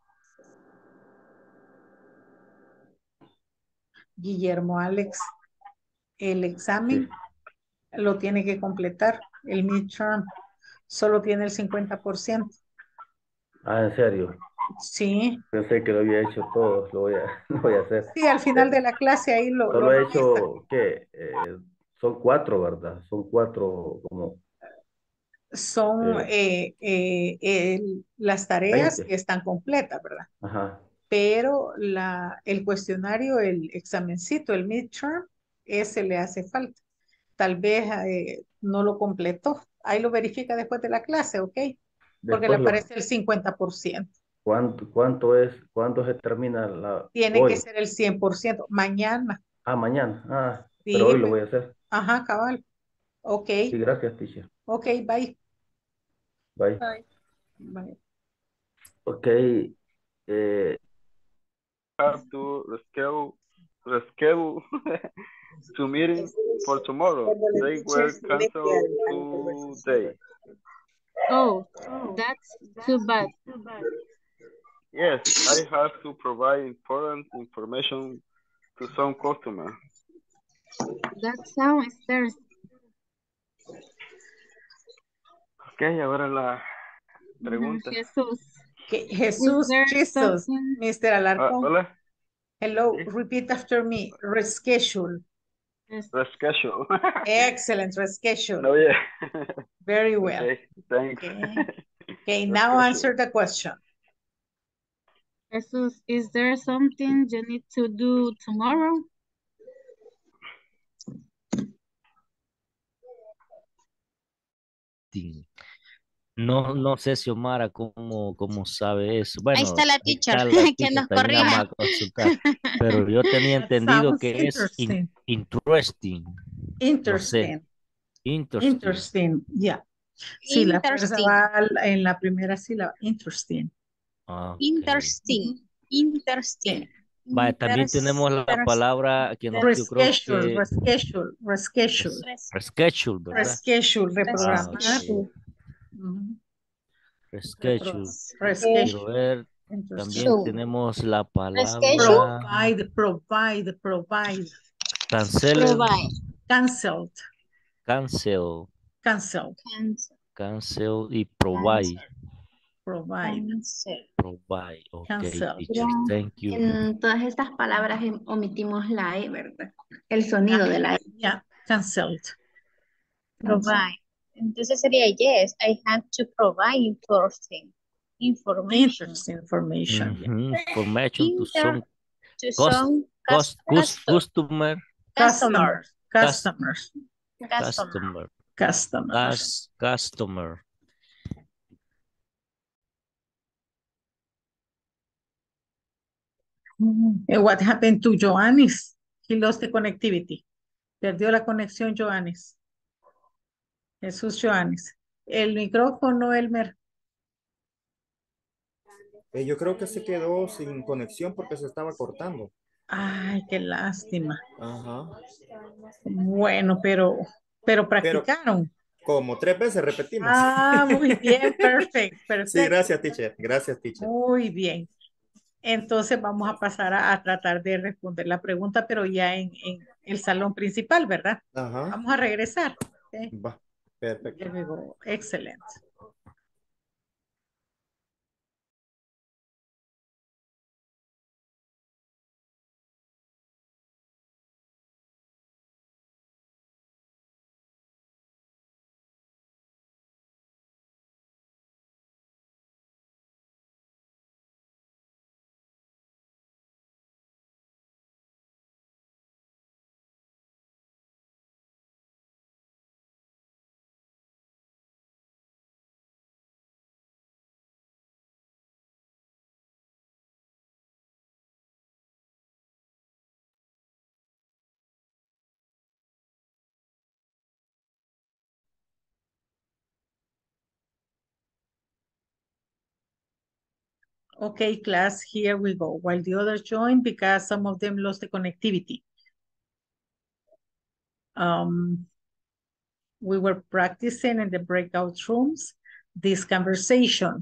Guillermo Alex, el examen lo tiene que completar, el midterm, solo tiene el 50%. Ah, ¿en serio? Sí. Pensé que lo había hecho todo, lo voy a hacer. Sí, al final de la clase ahí lo Solo he revisa. hecho, ¿qué? Son 4, ¿verdad? Son 4 como Son las tareas 20. que están completas, ¿verdad? Ajá. Pero el cuestionario, el examencito, el midterm, ese le hace falta. Tal vez no lo completó. Ahí lo verifica después de la clase, ¿ok? Porque le Después aparece el 50%. ¿Cuánto se termina Tiene que hoy? ser el 100%. Mañana. Ah, mañana. Ah, pero Sí, hoy lo voy a hacer. ajá, cabal. Ok. Sí, gracias, teacher. Ok, bye. Bye. Bye. Ok. Have to reschedule two meetings for tomorrow. They were canceled today. Oh, that's too bad. Yes, I have to provide important information to some customers. That sounds interesting. Ok, ahora la pregunta. Jesús. Jesús, Is there Jesus, something- Mr. Alarcón. Hola. Hello, Sí. repeat after me. Reschedule. Reschedule. Excellent, reschedule. No, yeah. Very well. Okay, thanks. Okay, now answer the question. Jesús, is there something you need to do tomorrow? No sé si Omara cómo sabe eso. Bueno, Ahí está la ahí teacher está la que teacher, nos también la vamos corrige. a consultar. Pero yo tenía entendido Sounds que es interesting. interesting. No sé. Interesting. Interesting, yeah. Sí, la fuerza Interesting. va en la primera sílaba. Interesting. Ah, ok. Interesting. Interesting. Vale, también tenemos la palabra que yo creo Reschedule, que reschedule, reschedule. reschedule, ¿verdad? Reschedule, Ah, reprogramar. ok. Ujú. Reschedule. Reschedule. Quiero ver. También Interesting. tenemos la Reschedule. palabra Provide. cancel. Provide. Canceled. Cancel. Cancel. Cancel y provide. Provide. Provide. Ok, Cancel. teacher. Thank you. En todas estas palabras omitimos la E, ¿verdad? El sonido de la E. Yeah, cancelled. Provide. Entonces sería yes, I have to provide information. Interesting information. Yeah. Information to some To some customer. Customers. And what happened to Joannis? He lost the connectivity. Perdió la conexión, Joanes. Jesús Joanes. El micrófono, Elmer. Yo creo que se quedó sin conexión porque se estaba cortando. Ay, qué lástima. Ajá. Bueno, pero Pero practicaron. como 3 veces repetimos. Ah, muy bien, perfecto. Sí, gracias, teacher. Gracias, teacher. Muy bien. Entonces vamos a pasar a tratar de responder la pregunta, pero ya en el salón principal, ¿verdad? Ajá. Vamos a regresar. Okay. Va, perfecto. There we go. Excellent. Okay, class, here we go. While the others join because some of them lost the connectivity. We were practicing in the breakout rooms this conversation.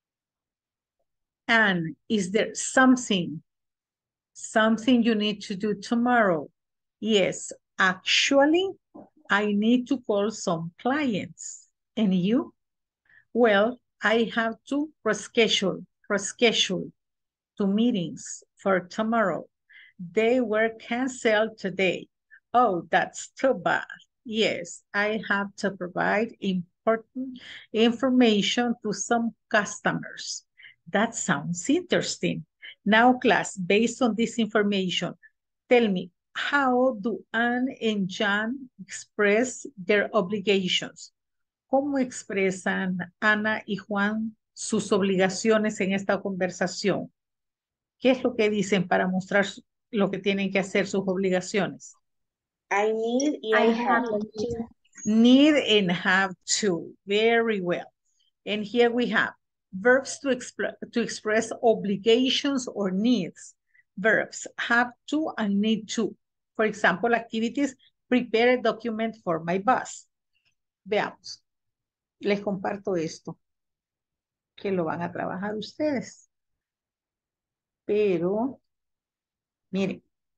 And is there something you need to do tomorrow? Yes, actually, I need to call some clients. And you? Well, I have to reschedule 2 meetings for tomorrow. They were canceled today. Oh, that's too bad. Yes, I have to provide important information to some customers. That sounds interesting. Now, class, based on this information, tell me, how do Anne and John express their obligations? ¿Cómo expresan Ana y Juan sus obligaciones en esta conversación? ¿Qué es lo que dicen para mostrar lo que tienen que hacer, sus obligaciones? I need y I I have have. to. Need and have to. Very well. And here we have verbs to express obligations or needs. Verbs have to and need to. For example, activities, prepare a document for my boss. Veamos. Les comparto esto, que lo van a trabajar ustedes. Pero, miren,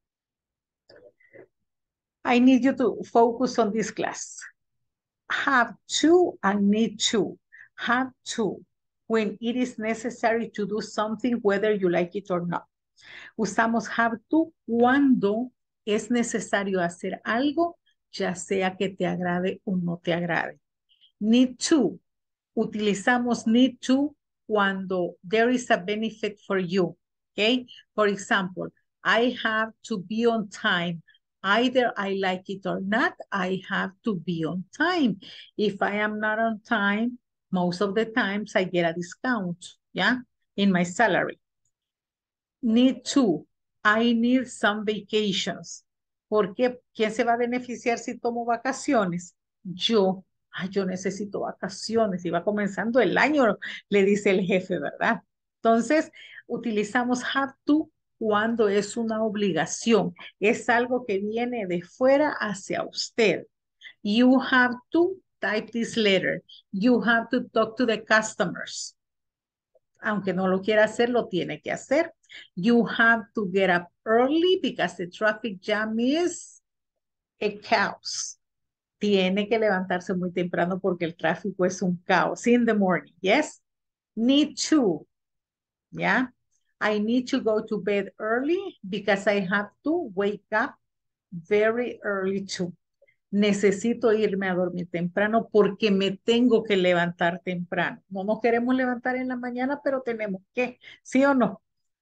I need you to focus on this class. Have to and need to. Have to, when it is necessary to do something, whether you like it or not. Usamos have to cuando es necesario hacer algo, ya sea que te agrade o no te agrade. Need to. Utilizamos need to cuando there is a benefit for you. Okay? For example, I have to be on time. Either I like it or not, I have to be on time. If I am not on time, most of the times I get a discount, yeah, in my salary. Need to. I need some vacations. ¿Por qué? ¿Quién se va a beneficiar si tomo vacaciones? Yo. Ay, yo necesito vacaciones. Y va comenzando el año, le dice el jefe, ¿verdad? Entonces, utilizamos have to cuando es una obligación. Es algo que viene de fuera hacia usted. You have to type this letter. You have to talk to the customers. Aunque no lo quiera hacer, lo tiene que hacer. You have to get up early because the traffic jam is a chaos. Tiene que levantarse muy temprano porque el tráfico es un caos. In the morning, yes? Need to, yeah? I need to go to bed early because I have to wake up very early too. Necesito irme a dormir temprano porque me tengo que levantar temprano. No nos queremos levantar en la mañana, pero tenemos que, ¿sí o no?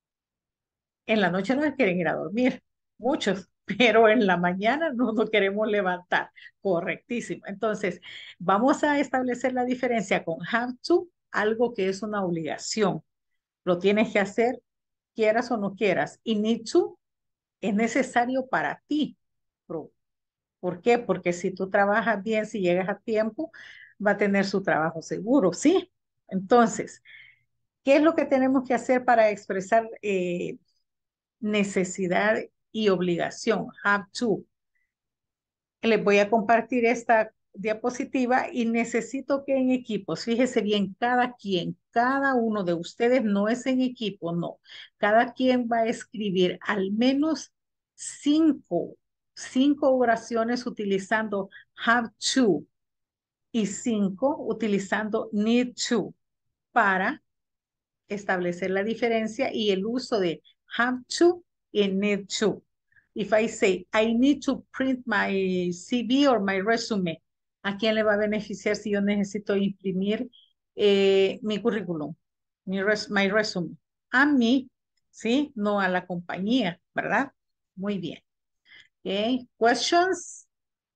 En la noche no quieren ir a dormir, muchos, pero en la mañana no nos queremos levantar. Correctísimo. Entonces, vamos a establecer la diferencia con have to, algo que es una obligación. Lo tienes que hacer, quieras o no quieras. Y need to es necesario para ti. ¿Por qué? Porque si tú trabajas bien, si llegas a tiempo, va a tener su trabajo seguro, ¿sí? Entonces, ¿qué es lo que tenemos que hacer para expresar necesidad y obligación? Have to. Les voy a compartir esta diapositiva y necesito que en equipos, fíjese bien, cada quien, cada uno de ustedes no es en equipo, no. Cada quien va a escribir al menos cinco oraciones utilizando have to y 5 utilizando need to para establecer la diferencia y el uso de have to y need to. If I say, I need to print my CV or my resume, ¿a quién le va a beneficiar si yo necesito imprimir mi currículum, my resume? A mí, ¿sí? No a la compañía, ¿verdad? Muy bien. Okay. Questions?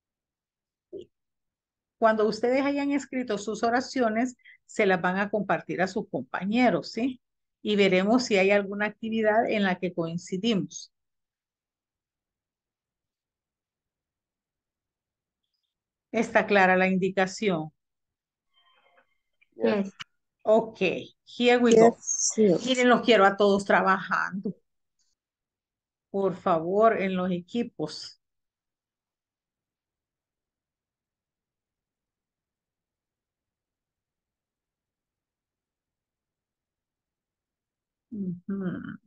Cuando ustedes hayan escrito sus oraciones, se las van a compartir a sus compañeros, ¿sí? Y veremos si hay alguna actividad en la que coincidimos. ¿Está clara la indicación? Yes. Ok, here we go. Yes. Miren, los quiero a todos trabajando. Por favor, en los equipos. Ujú.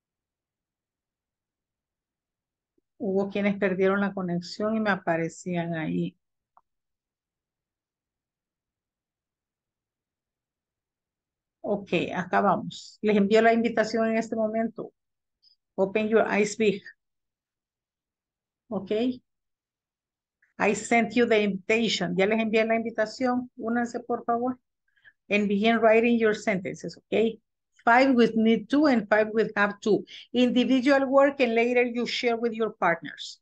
Hubo quienes perdieron la conexión y me aparecían ahí. Ok, acá vamos. Les envío la invitación en este momento. Open your eyes big. Ok. I sent you the invitation. Ya les envié la invitación. Únanse, por favor. And begin writing your sentences, okay? 5 with need to and 5 with have to. Individual work and later you share with your partners.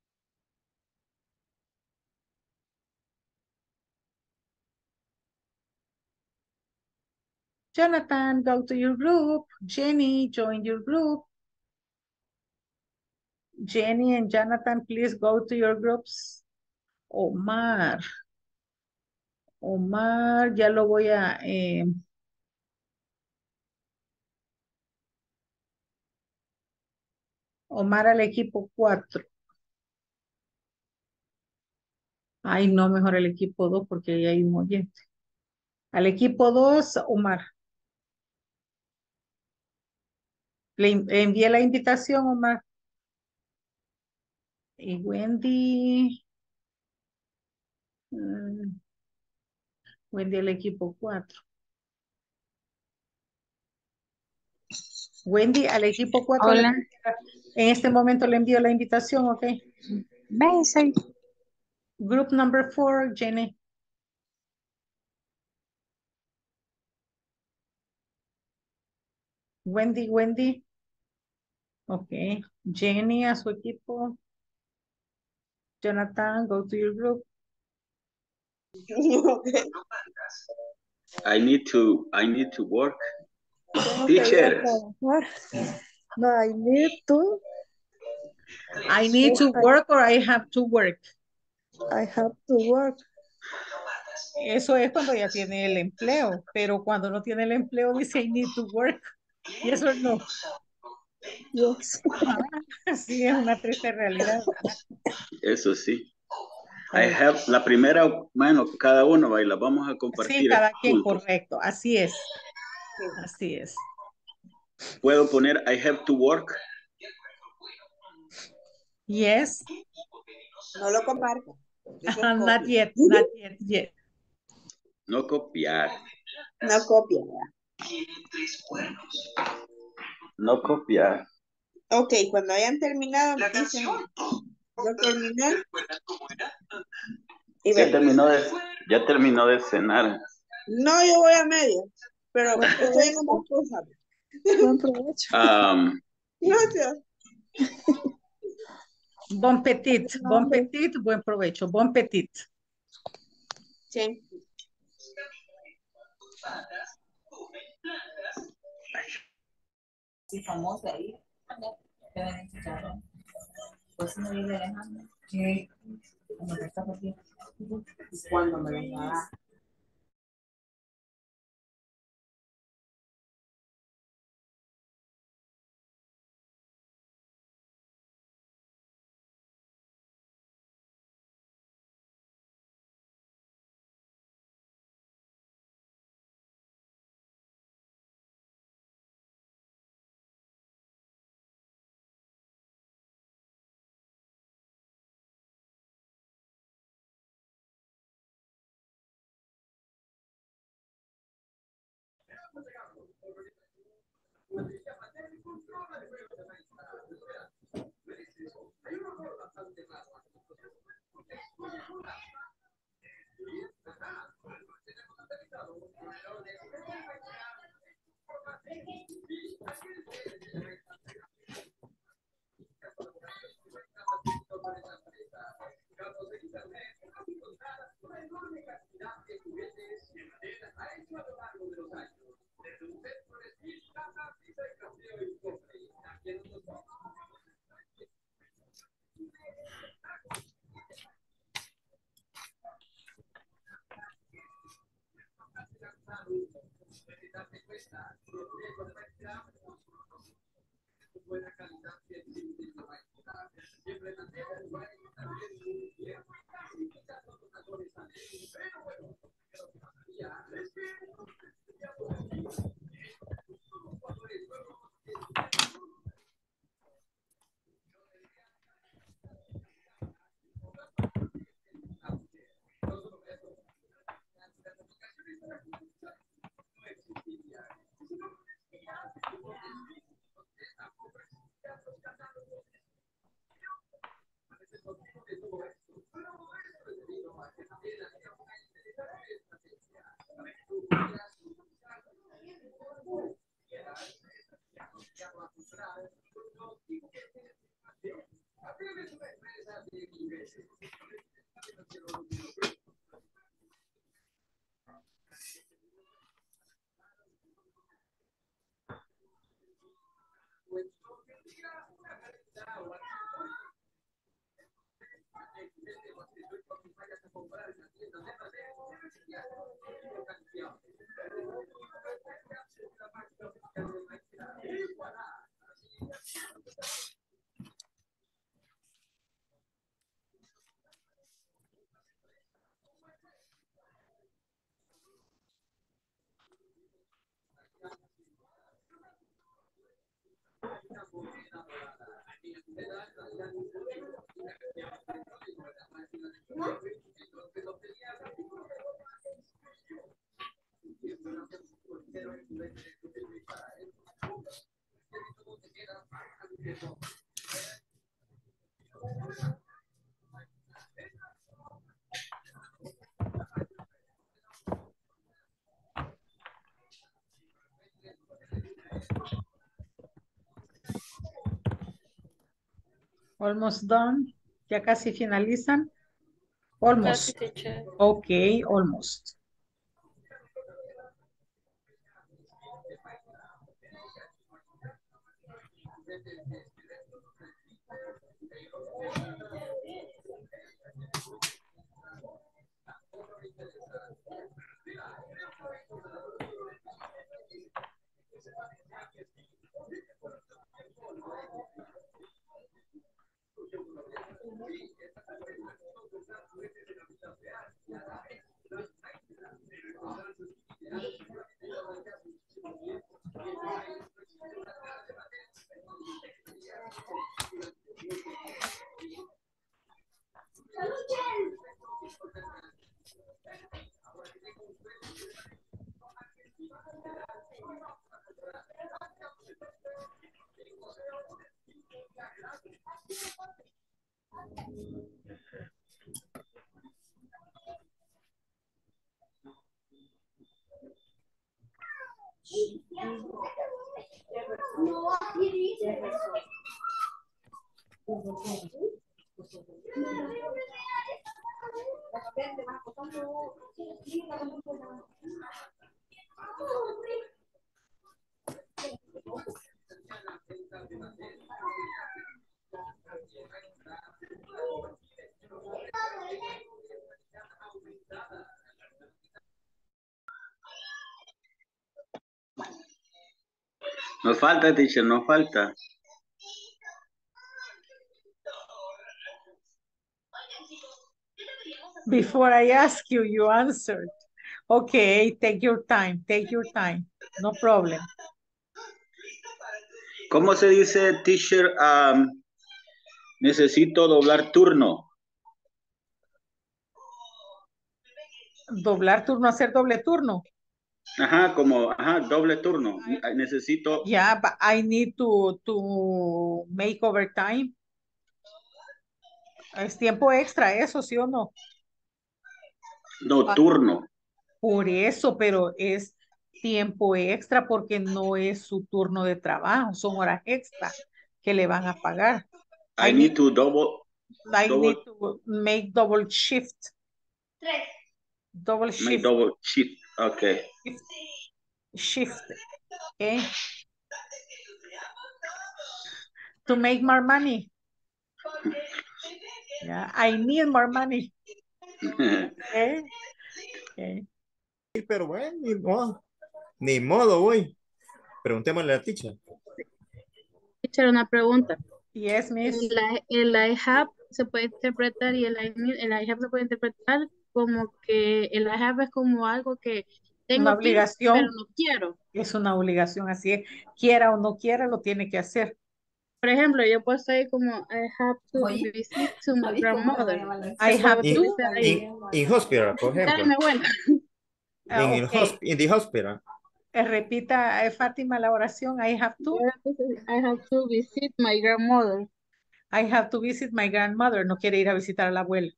Jonathan, go to your group. Jenny, join your group. Jenny and Jonathan, please go to your groups. Omar, ya lo voy a... Omar al equipo 4. Ay, no, mejor el equipo 2 porque ahí hay un oyente. Al equipo 2, Omar. Le envié la invitación, Omar. Y Wendy. Wendy al equipo 4. Wendy al equipo 4. Hola. En este momento le envío la invitación, ¿ok? Ven, soy. Group number 4, Jenny. Wendy. Ok. Jenny a su equipo. Jonathan, go to your group. I need to work. Teacher. No, I need to. I need to work or I have to work. I have to work. Eso es cuando ya tiene el empleo, pero cuando no tiene el empleo dice I need to work. Y eso no. Yes. Sí, es una triste realidad. Eso sí. I have, la primera, bueno, cada uno, y la vamos a compartir. Sí, cada quien, juntos. correcto. Así es. Así es. ¿Puedo poner I have to work? Yes. No lo comparto. Not yet. No copiar. No copia. No copiar. Ok, cuando hayan terminado, dicen, ¿lo terminé? Y Ya terminó de cenar. No, yo voy a medio, pero estoy en una cosa. Buen provecho. Gracias. Bon petit, buen provecho. Bon petit. Sí. Sí, famosa ahí. Pues no viene Alejandro. Que cuando me está aquí. Cuando me venga a dar. Almost done. Ya casi finalizan. Almost. Okay, almost. Nos falta, teacher, nos falta. Before I ask you, you answered. Okay, take your time, no problem. ¿Cómo se dice, teacher? Necesito doblar turno. Doblar turno, hacer doble turno. Ajá, doble turno. Necesito. Yeah, but I need to make overtime. Es tiempo extra, eso, ¿sí o no? No, turno. Por eso, pero es tiempo extra porque no es su turno de trabajo, son horas extra que le van a pagar. I need to need to make double shift. Double shift. Make double shift, okay. Shift, okay. To make more money. Yeah, I need more money. Okay. Okay. Sí, pero bueno, ni modo, voy. Preguntémosle a la teacher. Teacher, una pregunta. Yes, miss. El I have se puede interpretar y el I need, el I have se puede interpretar como que el I have es como algo que tengo una obligación, que, pero no quiero. Es una obligación, así es. Quiera o no quiera, lo tiene que hacer. Por ejemplo, yo puedo estar como I have to visit to my grandmother. I have to. In hospital, por ejemplo. In the hospital. Repita, Fátima, la oración. I have to visit my grandmother. I have to visit my grandmother. No quiere ir a visitar a la abuela.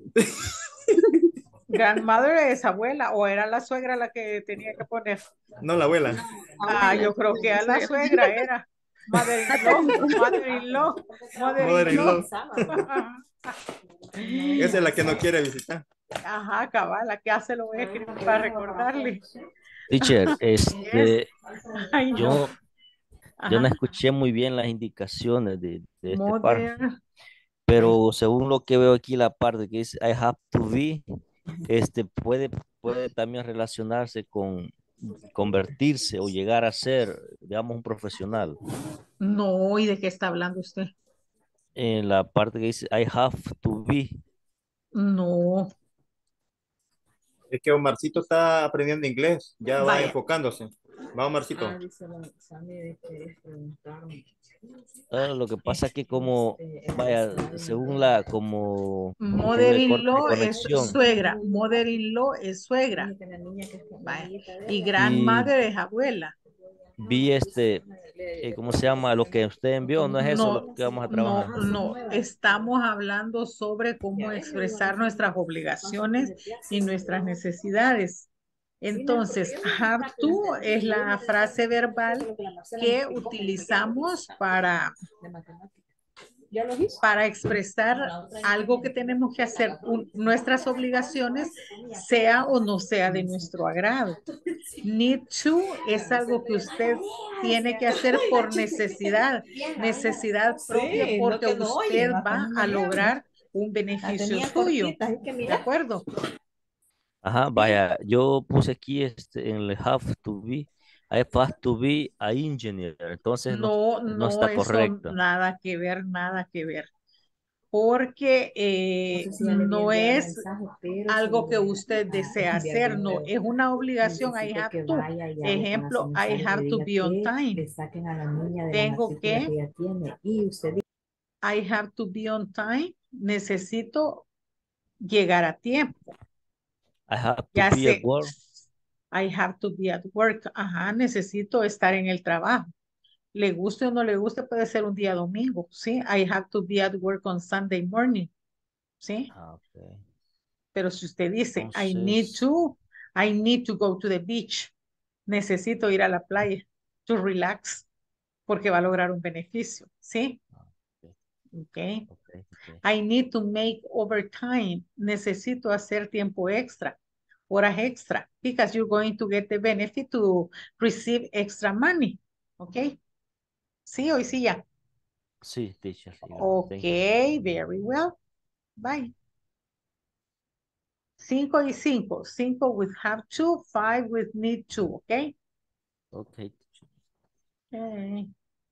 Grandmother es abuela o era la suegra la que tenía que poner. No, la abuela. Yo creo que a la suegra era. Mother-in-law. Esa es la que no quiere visitar. Ajá, cabal, la que hace lo voy a escribir para recordarle. Teacher, Ay, yo no escuché muy bien las indicaciones de este párrafo, pero según lo que veo aquí la parte que dice I have to be, puede también relacionarse con convertirse o llegar a ser, digamos, un profesional. No, ¿y de qué está hablando usted? En la parte que dice I have to be. No. Es que Omarcito está aprendiendo inglés, ya va enfocándose. Va, Omarcito. Lo que pasa es que como, vaya, según la, como... Mother-in-law es suegra. Mother-in-law es suegra. Vaya. Y grandmother es abuela. Vi ¿cómo se llama? Lo que usted envió, ¿no es eso lo que vamos a trabajar? No, estamos hablando sobre cómo expresar nuestras obligaciones y nuestras necesidades. Entonces, have to es la frase verbal que utilizamos para expresar algo que tenemos que hacer, nuestras obligaciones, sea o no sea de nuestro agrado. Need to es algo que usted tiene que hacer por necesidad propia, porque usted va a lograr un beneficio suyo. ¿De acuerdo? Ajá, vaya, yo puse aquí en el have to be, I have to be a engineer, entonces no está correcto. Nada que ver, porque no es algo que usted desea hacer, no, es una obligación. I have to. Ejemplo, I have to be on time. Tengo que, I have to be on time, necesito llegar a tiempo. I have to be at work. I have to be at work. Ajá, necesito estar en el trabajo. Le guste o no le guste, puede ser un día domingo, ¿sí? I have to be at work on Sunday morning, ¿sí? Okay. Pero si usted dice, entonces, I need to go to the beach. Necesito ir a la playa to relax, porque va a lograr un beneficio, ¿sí? Okay. I need to make overtime. Necesito hacer tiempo extra, horas extra, because you're going to get the benefit to receive extra money, ¿ok? ¿Sí o sí ya? Sí, teacher. Okay, very well. Bye. 5 y 5. 5 with have to, 5 with need to, okay? Okay. Okay.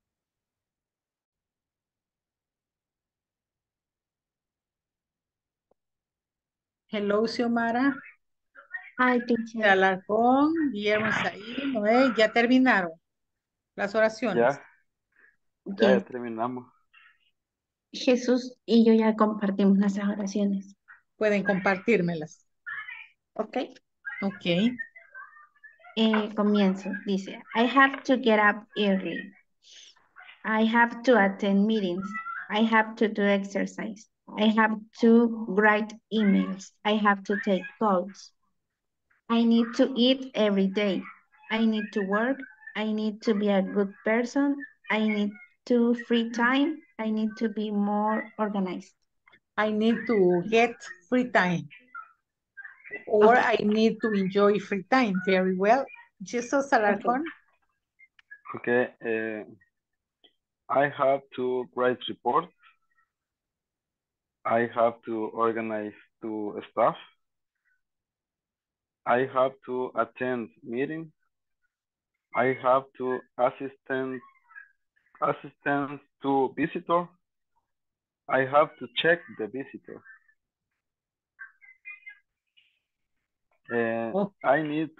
Hello, Xiomara. Hi, teacher. Alarcón, Guillermo Saí, Noé, ya terminaron las oraciones. Ya terminamos. Jesús y yo ya compartimos nuestras oraciones. Pueden compartírmelas. Ok. Ok. Comienzo. Dice, I have to get up early. I have to attend meetings. I have to do exercise. I have to write emails. I have to take calls. I need to eat every day. I need to work. I need to be a good person. I need to free time. I need to be more organized. I need to get free time. Or I need to enjoy free time. Very well. Jesus Alarcón. Okay. I have to write reports. I have to organize to staff. I have to attend meetings. I have to assistant to visitor. I have to check the visitor. I need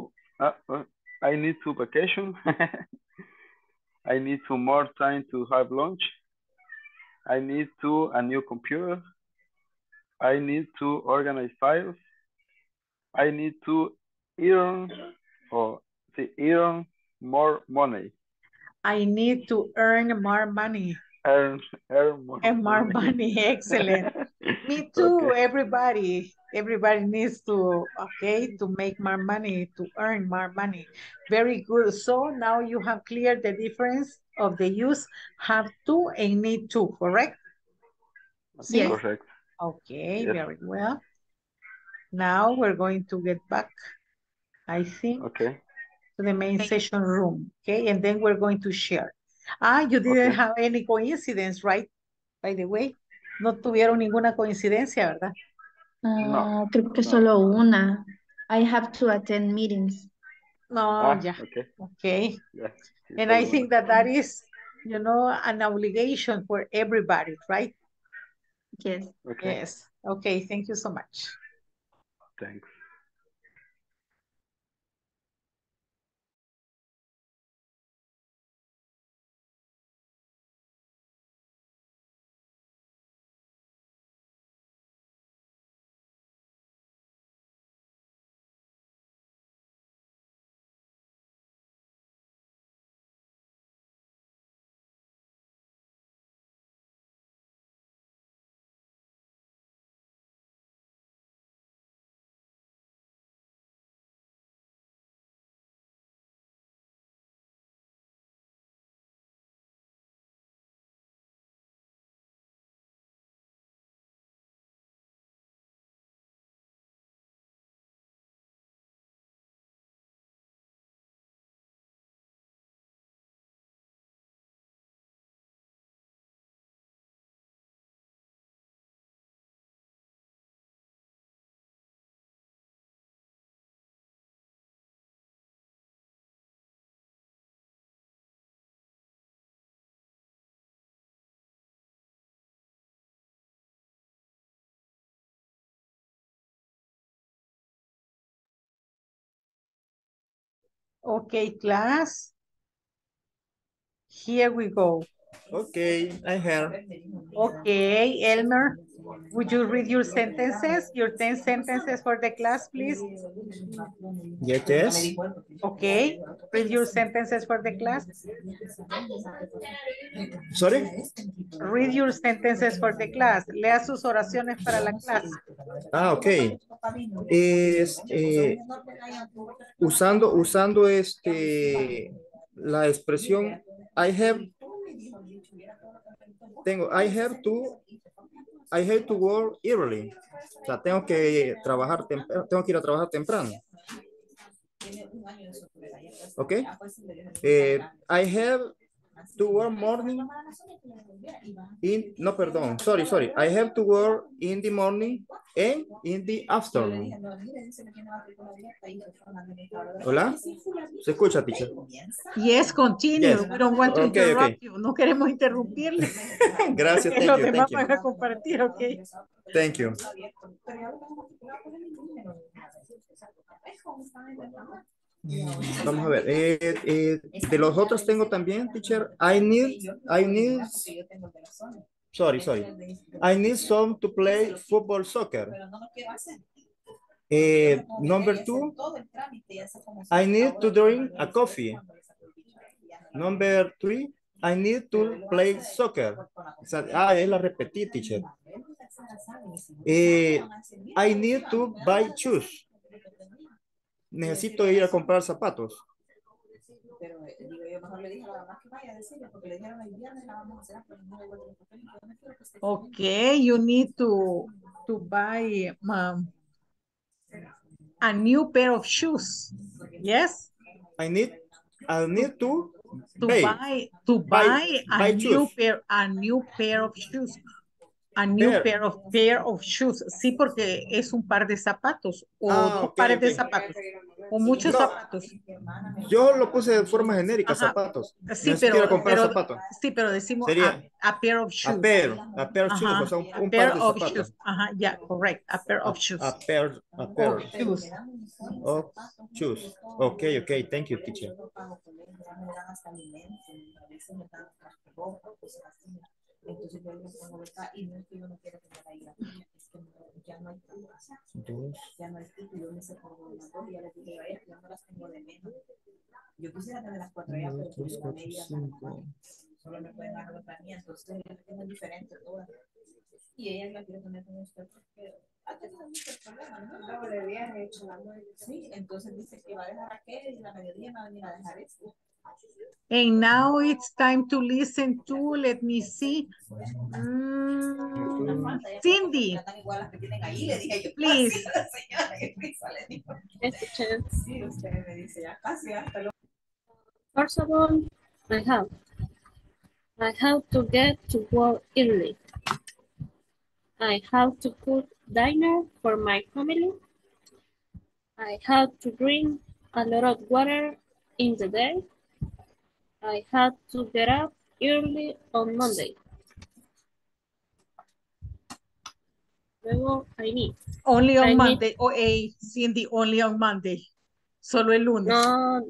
to vacation. I need to more time to have lunch. I need to a new computer. I need to organize files. I need to earn more money. I need to earn more money. Earn more money. Excellent. Me too. Okay. Everybody needs to, to make more money, to earn more money. Very good. So now you have cleared the difference of the use have to and need to, correct? Yes. Correct. Okay, yes. Very well. Now we're going to get back, I think, to the main session room, okay? And then we're going to share. You didn't have any coincidence, right? By the way, no tuvieron ninguna coincidencia, ¿verdad? No. Creo que solo una. I have to attend meetings. No, ya. Okay. Yeah. And I think that is, an obligation for everybody, right? Yes. Okay. Yes. Okay, thank you so much. Thanks. Okay, class. Here we go. Okay, I heard. Okay, Elmer, would you read your sentences, your 10 sentences for the class, please? Yes. Okay, read your sentences for the class. Sorry? Read your sentences for the class. Lea sus oraciones para la clase. Ok. Usando la expresión I have to work early. O sea, tengo que ir a trabajar temprano. Ok. I have to work morning no, perdón, sorry. I have to work in the morning and in the afternoon. Hola, ¿se escucha, teacher? Yes, continue. Yes. We don't want to Okay, interrupt okay. you. No queremos interrumpirle. Gracias, Que los thank demás you. van a compartir, ok. Thank you. Vamos a ver. De los otros tengo también, teacher. I need. Sorry. I need some to play football, soccer. Number 2, I need to drink a coffee. Number 3, I need to play soccer. Es la repetí, teacher. I need to buy shoes. Necesito ir a comprar zapatos. Okay, you need to buy a new pair of shoes. Yes? I need to buy a new pair of shoes. A new pair of shoes. Sí, porque es un par de zapatos o dos pares de zapatos o muchos zapatos. Yo lo puse de forma genérica, zapatos. Sí, zapatos. Sí, pero decimos sería a pair of shoes. A pair of shoes, o sea, un par de zapatos. Shoes. Yeah, correct. A pair of shoes. A pair of shoes. Of shoes. Okay, thank you, teacher. Entonces yo le pongo beca y no es que yo no quiero tener ahí la niña, es que ya no hay curvas, ya no hay título, me separó de las dos y ya les dije a ella, yo no las tengo de menos. Yo quisiera tener las 4 ya, pero pues la media solo me pueden dar otra mía, entonces yo tengo diferente todas. Y ella la quiere poner con usted porque antes no mucho problema, ¿no? Le habían hecho la muerte. Sí, entonces dice que va a dejar aquel y la mediodía va a venir a dejar esto. And now it's time to listen to, let me see, Cindy, please. First of all, I have to get to work early. I have to cook dinner for my family. I have to drink a lot of water in the day. I had to get up early on Monday. Luego, I need. Only on Monday. Cindy, only on Monday. Solo el lunes. No.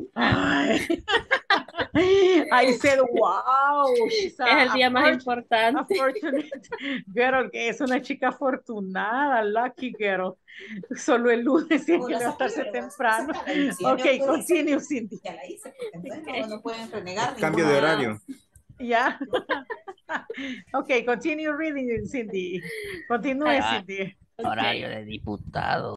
I said, wow. Es el día más importante. Girl, que es una chica afortunada, lucky girl. Solo el lunes tiene que levantarse temprano. Ok, continue, Cindy. Ya la hice, porque entonces no pueden renegar. Cambio de horario. Ya. Ok, continue reading, Cindy. Continúe, Cindy. Horario de diputado.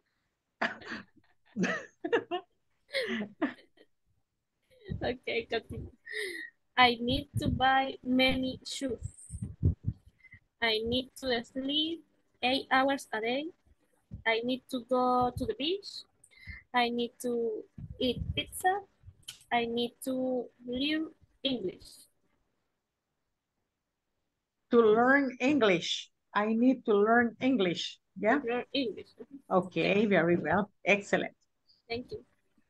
Okay, continue. I need to buy many shoes. I need to sleep 8 hours a day. I need to go to the beach. I need to eat pizza. I need to learn English. To learn English. I need to learn English. Yeah? Learn English. Okay, very well. Excellent. Thank you.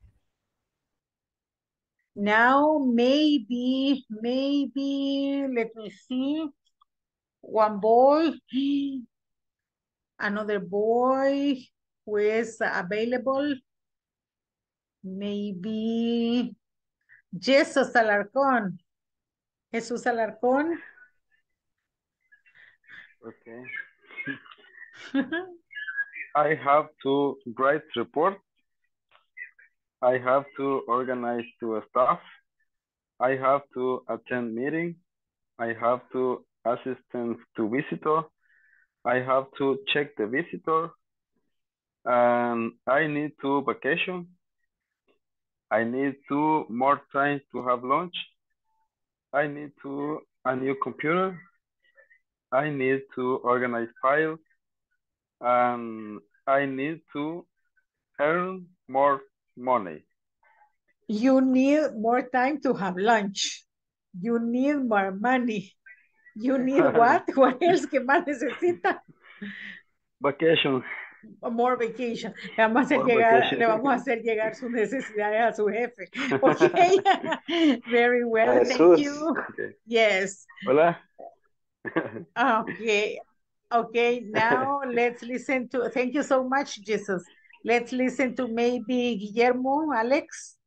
Now, maybe, let me see. One boy, another boy who is available. Maybe Jesus Alarcón. Jesús Alarcón. Okay. I have to write report. I have to organize to staff. I have to attend meeting. I have to assistant to visitor. I have to check the visitor. And I need to vacation. I need to more time to have lunch. I need to a new computer. I need to organize files. And I need to earn more money. You need more time to have lunch. You need more money. You need what? What else? ¿Qué más necesita? Vacation. More vacation. Le vamos a hacer More llegar, vacation. le vamos a hacer llegar sus necesidades a su jefe. Okay. Very well. Thank you. Okay. Yes. Hola. Okay. Okay. Now let's listen to, thank you so much, Jesus. Let's listen to maybe Guillermo, Alex.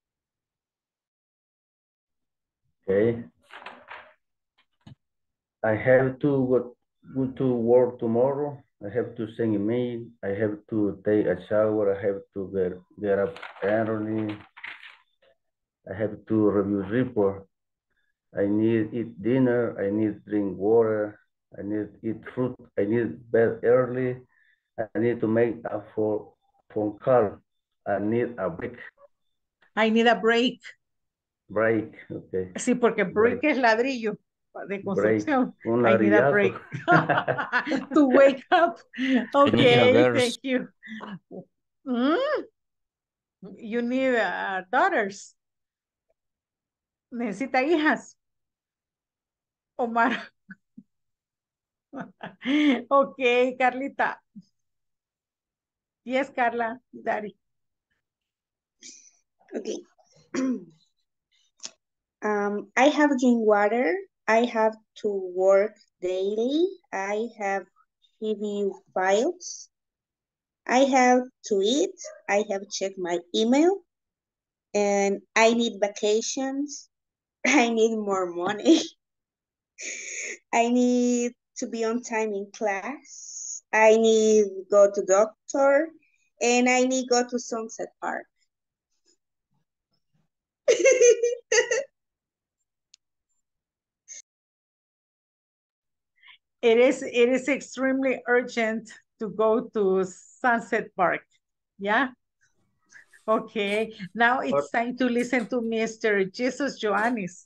Okay. I have to go to work tomorrow. I have to send email. I have to take a shower. I have to get up early. I have to review report. I need eat dinner. I need drink water. I need eat fruit. I need bed early. I need to make a phone call. I need a break. I need a break. Break, okay. Sí, porque break es ladrillo de construcción. Un I need a larillazo. break. To wake up. Okay, girls. thank you. You need daughters. Necesita hijas. Omar. Okay, Carlita. Yes, Carla, Daddy. Okay. I have drink water. I have to work daily. I have review files. I have to eat. I have checked my email. And I need vacations. I need more money. I need to be on time in class. I need go to doctor. And I need go to Sunset Park. It is extremely urgent to go to Sunset Park. Yeah. Okay. Now it's time to listen to Mr. Jesus Joannis.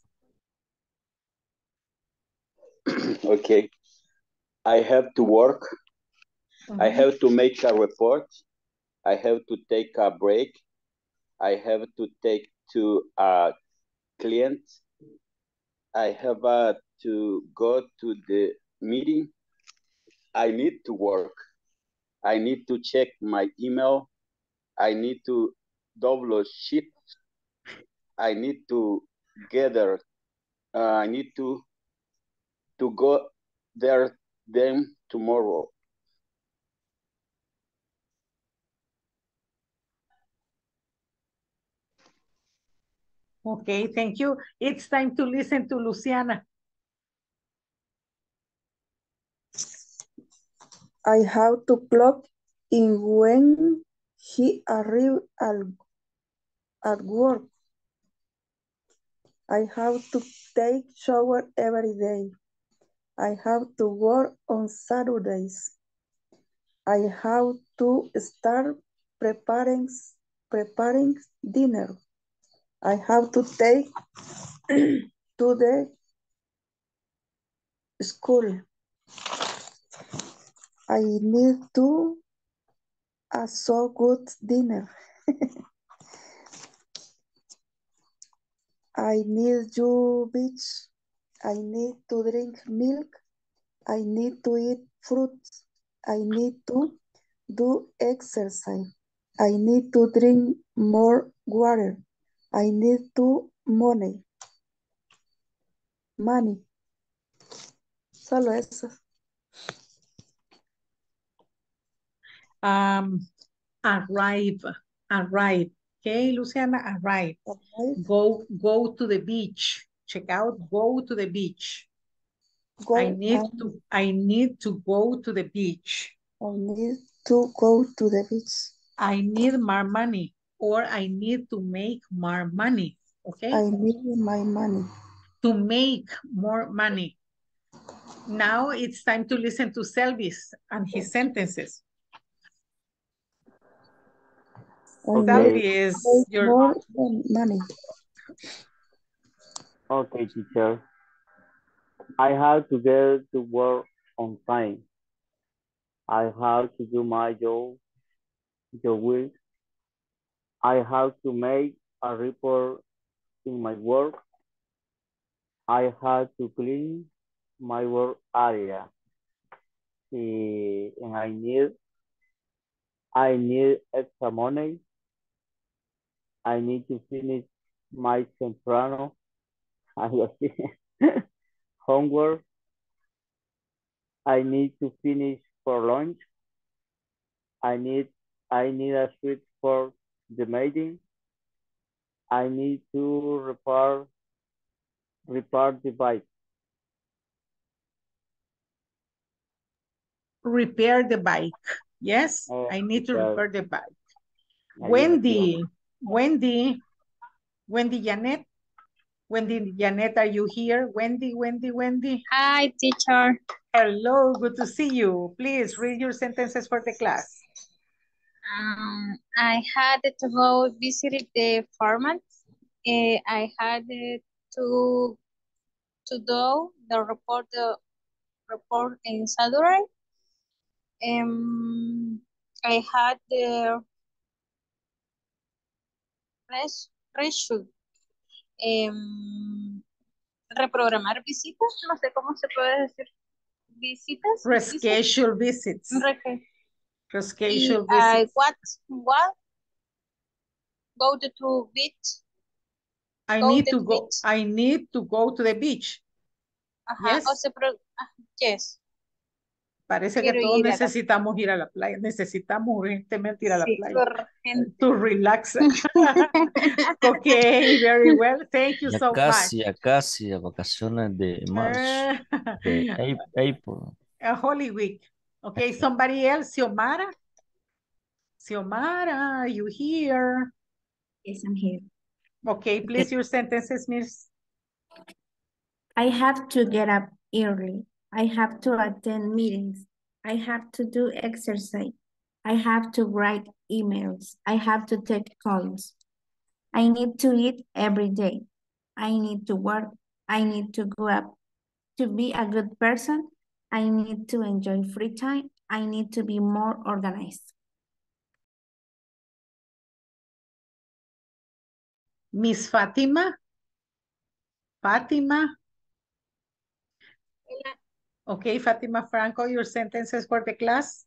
Okay. I have to work. I have to make a report. I have to take a break. I have to take to a client. I have to go to the meeting. I need to work. I need to check my email. I need to double shift. I need to gather. I need to go there then tomorrow. Okay, thank you. It's time to listen to Luciana. I have to clock in when he arrives at work. I have to take shower every day. I have to work on Saturdays. I have to start preparing dinner. I have to take to the school. I need to a so good dinner. I need to beach. I need to drink milk. I need to eat fruits. I need to do exercise. I need to drink more water. I need to money. Solo eso. Arrive. Okay, Luciana, arrive. Go to the beach. Check out, go to the beach. I need to go to the beach. I need to go to the beach. I need more money, or I need to make more money. Okay? I need my money. To make more money. Now it's time to listen to Selvis and his sentences. Okay. Selvis, more money. Okay, teacher. I have to get to work on time. I have to do my job well. I have to make a report in my work. I had to clean my work area. And I need extra money. I need to finish my temprano. Homework. I need to finish for lunch. I need a switch for the meeting. I need to repair the bike. Repair the bike. Yes, I need to repair the bike. Wendy Janet. Wendy Janet, are you here? Wendy. Hi, teacher. Hello, good to see you. Please read your sentences for the class. I had to go visit the farmers. I had to do the report in Saturday. I had the reshoot. Reprogramar visitas, no sé cómo se puede decir. Visitas. Reschedule visits. Reschedule I visits. What? Go to beach. I need to go to the beach. Ajá. Yes. Yes. Parece que todos necesitamos ir a la playa. Necesitamos urgentemente ir a la playa. Urgente. To relax. Okay, very well. Thank you so much. Ya casi, a vacaciones de marzo, de April. A Holy Week. Okay, somebody else, Xiomara, are you here? Yes, I'm here. Okay, please, your sentences, miss. I have to get up early. I have to attend meetings. I have to do exercise. I have to write emails. I have to take calls. I need to eat every day. I need to work. I need to go up. To be a good person, I need to enjoy free time. I need to be more organized. Miss Fatima? Okay, Fatima Franco, your sentences for the class.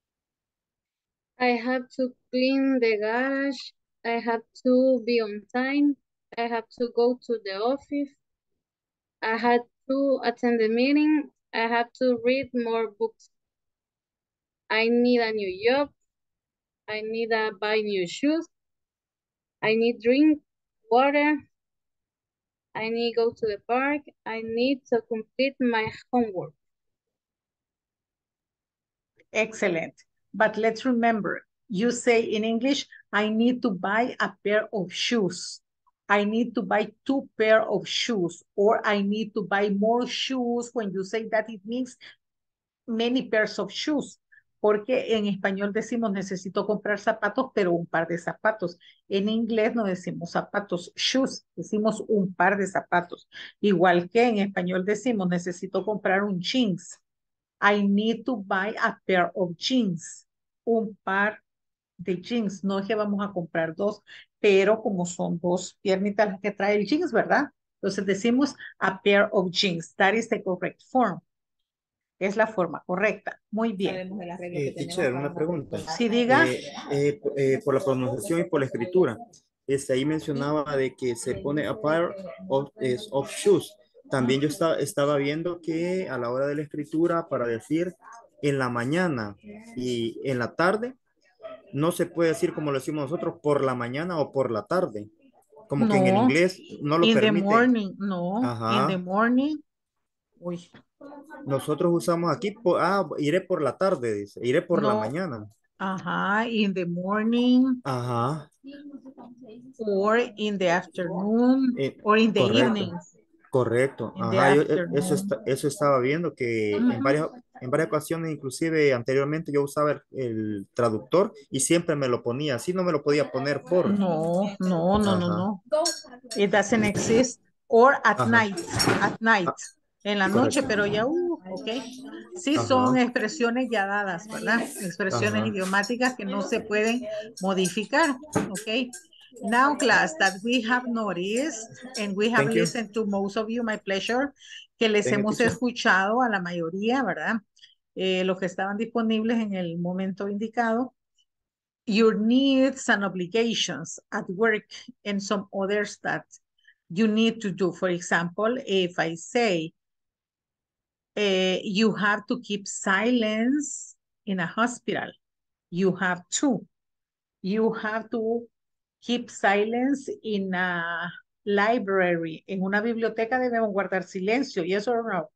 I have to clean the garage. I have to be on time. I have to go to the office. I had to attend the meeting. I have to read more books. I need a new job. I need to buy new shoes. I need drink water. I need to go to the park. I need to complete my homework. Excellent. But let's remember, you say in English, I need to buy a pair of shoes. I need to buy 2 pairs of shoes, or I need to buy more shoes. When you say that, it means many pairs of shoes. Porque en español decimos necesito comprar zapatos, pero un par de zapatos. En inglés no decimos zapatos, shoes, decimos un par de zapatos. Igual que en español decimos necesito comprar un jeans. I need to buy a pair of jeans. Un par de jeans. No es que vamos a comprar 2, pero como son 2 piernitas las que trae el jeans, ¿verdad? Entonces decimos a pair of jeans. That is the correct form. Es la forma correcta. Muy bien. Teacher, una pregunta. Sí, diga. Por la pronunciación y por la escritura. Ahí mencionaba de que se pone a pair of shoes. También yo estaba viendo que a la hora de la escritura, para decir en la mañana y en la tarde, no se puede decir como lo decimos nosotros, por la mañana o por la tarde. Como que en el inglés no lo permite. In the morning, no. Ajá. In the morning. Uy. Nosotros usamos aquí, iré por la tarde, dice. Iré por la mañana. Ajá, in the morning. Ajá. Or in the afternoon. Or in the evening. Correcto. Ajá, eso estaba viendo que en varias ocasiones, inclusive anteriormente yo usaba el traductor y siempre me lo ponía. Así no me lo podía poner por. No. It doesn't exist. Or at night. At night. En la noche, pero ya, ok. Sí, son expresiones ya dadas, ¿verdad? Expresiones idiomáticas que no se pueden modificar, ok. Now, class, that we have noticed and we have Thank you. listened to most of you, my pleasure, que les Thank you, hemos teacher. escuchado a la mayoría, ¿verdad? Los que estaban disponibles en el momento indicado. Your needs and obligations at work and some others that you need to do. For example, if I say, you have to keep silence in a hospital, you have to. You have to keep silence in a library. En una biblioteca debemos guardar silencio. Yes or no?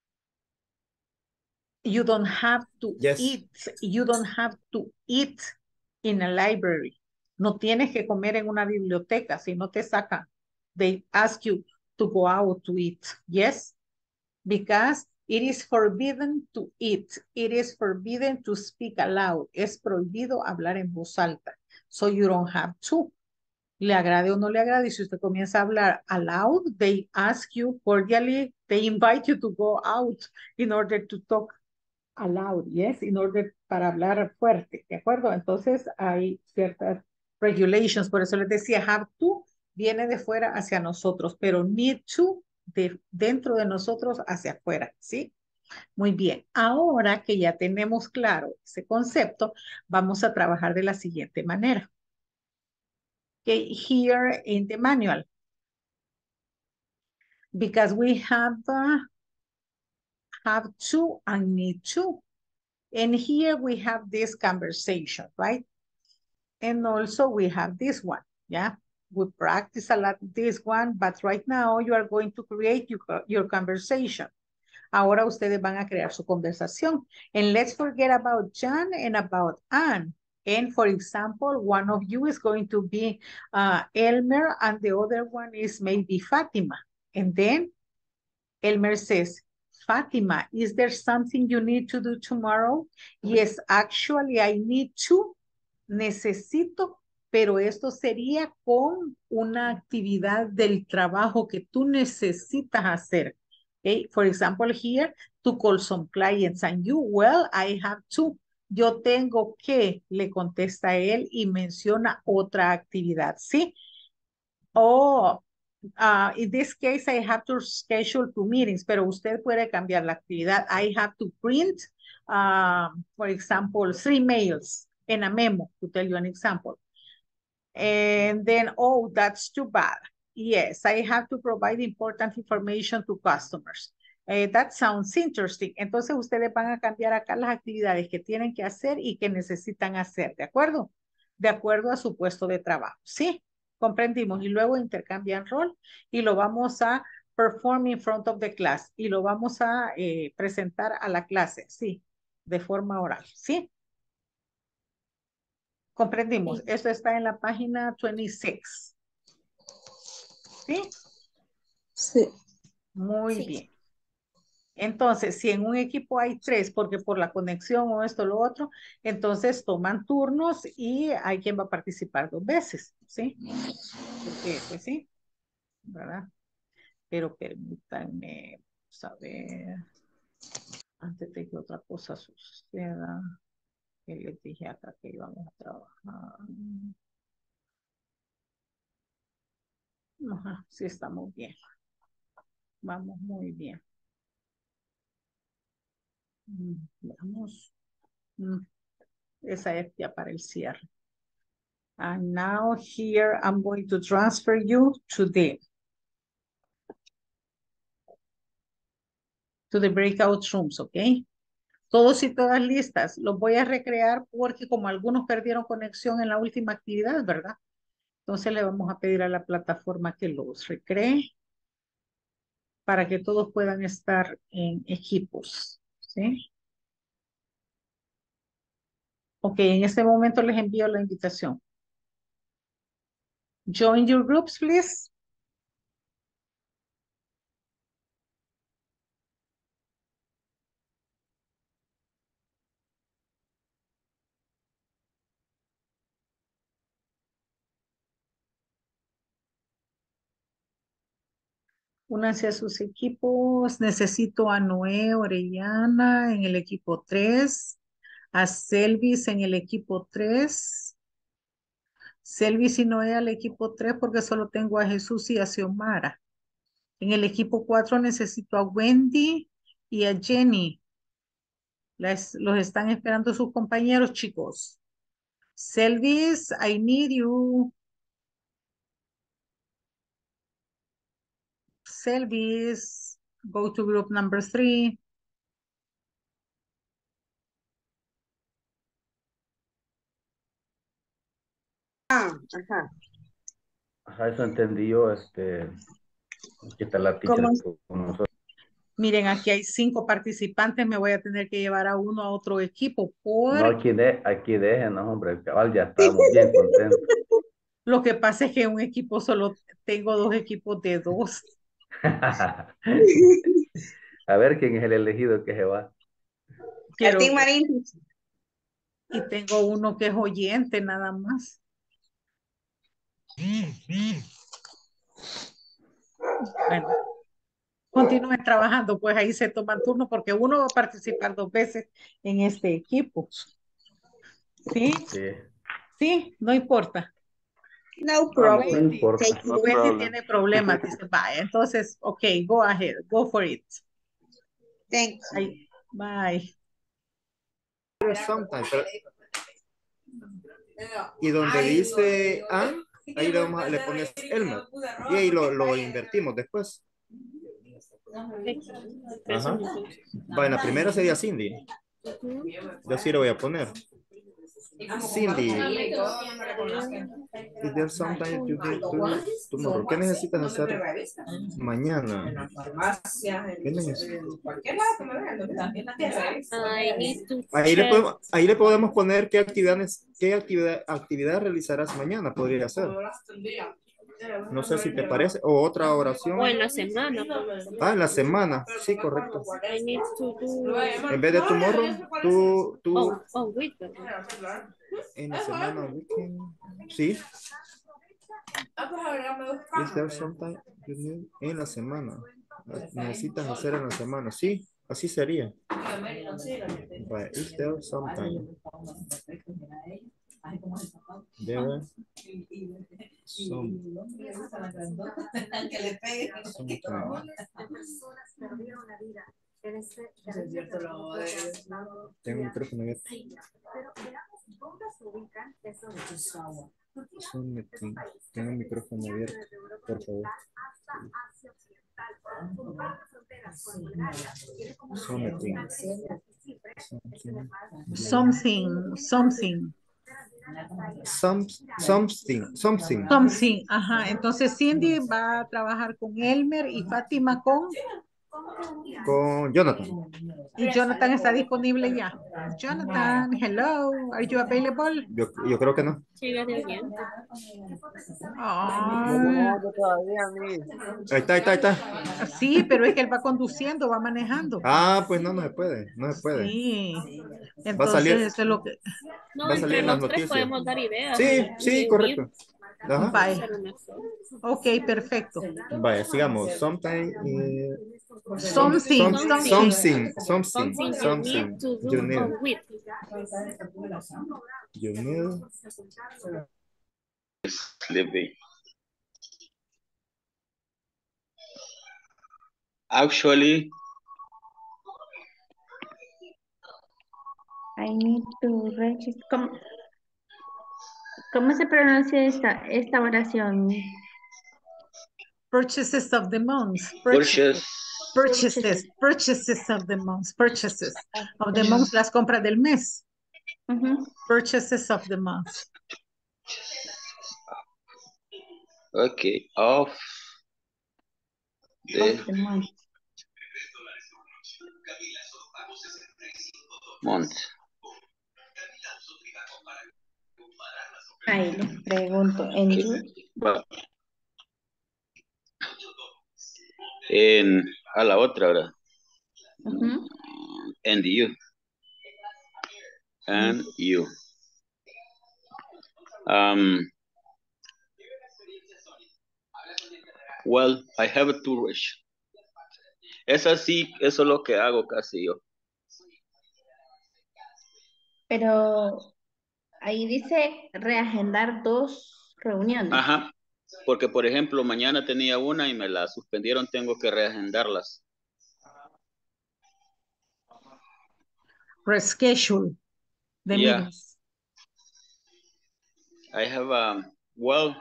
You don't have to eat. You don't have to eat in a library. No tienes que comer en una biblioteca. Si no te sacan, they ask you to go out to eat. Yes? Because it is forbidden to eat. It is forbidden to speak aloud. Es prohibido hablar en voz alta. So you don't have to. Le agrade o no le agrade, si usted comienza a hablar aloud, they ask you cordially, they invite you to go out in order to talk aloud, yes, in order para hablar fuerte, ¿de acuerdo? Entonces hay ciertas regulations, por eso les decía, have to viene de fuera hacia nosotros, pero need to dentro de nosotros hacia afuera, ¿sí? Muy bien, ahora que ya tenemos claro ese concepto, vamos a trabajar de la siguiente manera. Okay, here in the manual, because we have to and need to. And here we have this conversation, right? And also we have this one, yeah? We practice a lot this one, but right now you are going to create your conversation. Ahora ustedes van a crear su conversación. And let's forget about John and about Anne. And for example, one of you is going to be Elmer and the other one is maybe Fatima. And then Elmer says, Fatima, is there something you need to do tomorrow? Yes, actually I need to, necesito, pero esto sería con una actividad del trabajo que tú necesitas hacer. Okay, for example, here, to call some clients and you, well, I have to. Yo tengo que, le contesta él y menciona otra actividad, ¿sí? Oh, in this case, I have to schedule 2 meetings, pero usted puede cambiar la actividad. I have to print, for example, 3 mails and a memo, to tell you an example. And then, oh, that's too bad. Yes, I have to provide important information to customers. That sounds interesting. Entonces, ustedes van a cambiar acá las actividades que tienen que hacer y que necesitan hacer, ¿de acuerdo? De acuerdo a su puesto de trabajo, ¿sí? Comprendimos. Y luego intercambian rol y lo vamos a perform in front of the class y lo vamos a presentar a la clase, ¿sí? De forma oral, ¿sí? Comprendimos. Sí. Esto está en la página 26. ¿Sí? Sí. Muy bien. Entonces, si en un equipo hay 3, porque por la conexión o esto o lo otro, entonces toman turnos y hay quien va a participar 2 veces, ¿sí? Porque, pues sí, ¿verdad? Pero permítanme saber, antes de que otra cosa suceda, que les dije acá que íbamos a trabajar. Ajá, sí estamos bien. Vamos muy bien. Vamos. Esa es ya para el cierre. And now here I'm going to transfer you to the breakout rooms, ¿ok? Todos y todas listas. Los voy a recrear porque como algunos perdieron conexión en la última actividad, ¿verdad? Entonces le vamos a pedir a la plataforma que los recree para que todos puedan estar en equipos, ¿sí? Ok, en este momento les envío la invitación. Join your groups, please. Únanse a sus equipos. Necesito a Noé Orellana en el equipo 3. A Selvis en el equipo 3. Selvis y Noé al equipo 3 porque solo tengo a Jesús y a Xiomara. En el equipo 4 necesito a Wendy y a Jenny. Los están esperando sus compañeros, chicos. Selvis, I need you. Selvis, go to group number 3. Ajá. Ajá, eso entendí yo, ¿qué tal la teacher ¿Cómo? con nosotros? Miren, aquí hay 5 participantes, me voy a tener que llevar a uno a otro equipo No, porque aquí déjenos, hombre, cabal, ya estamos bien contentos. lo que pasa es que en un equipo solo tengo 2 equipos de 2. A ver quién es el elegido que se va. Quiero ti, ver. Marín. Y tengo uno que es oyente nada más. Bueno, continúen trabajando, pues ahí se toman turno porque uno va a participar 2 veces en este equipo. ¿Sí? Sí. Sí, no importa. No No problem. importa. Take No it. Wendy problem. tiene problemas, dice, vaya. Entonces, ok, go ahead, go for it. Thank you. Ahí, bye. Sometimes, y donde dice Ann, ahí le pones Elmer. Y ahí lo invertimos después. Ajá. Va, en la primera sería Cindy. Yo sí lo voy a poner. Cindy. Is there something you need to do tomorrow? ¿Qué necesitas hacer mañana? ¿Qué necesitas? I need to check. Ahí le podemos poner qué actividad realizarás mañana, podría ser. No sé si te parece, o otra oración. O en la semana. Ah, en la semana, sí, correcto. I need to do. En vez de tomorrow, tú Weekend. en la semana, weekend, sí. Is there something you need en la semana? Necesitas hacer en la semana, sí, así sería. Right. Is there something? There tengo un micrófono abierto. Tengo un micrófono abierto, por favor. Something, ajá. Entonces Cindy va a trabajar con Elmer y Fátima con Jonathan. Y Jonathan está disponible ya. Jonathan, hello, are you available? Yo creo que no. Sigue de oyente. Ah, Ahí está. sí, pero es que él va conduciendo, va manejando. Ah, pues no se puede. Sí, Va a entonces salir, eso es lo que... No, va a salir entre en las los tres noticias. podemos dar ideas. Sí, correcto. Ajá. Bye. Ok, perfecto. Vaya, sigamos. Something. Something you need to do on with. You need. Sleepy. Actually, I need to register. ¿Cómo se pronuncia esta oración? Purchases of the month. purchase. Purchases of the month. Purchases of the month, las compras del mes. Purchases of the month. Okay, of the month. Month. Ahí les pregunto, ¿en you? A la otra, ¿verdad? And you. And you. Well, I have to rush. Es así, eso es lo que hago casi yo. Pero ahí dice reagendar 2 reuniones. Ajá, porque por ejemplo, mañana tenía una y me la suspendieron, tengo que reagendarlas. Reschedule the Yeah. meetings. I have well,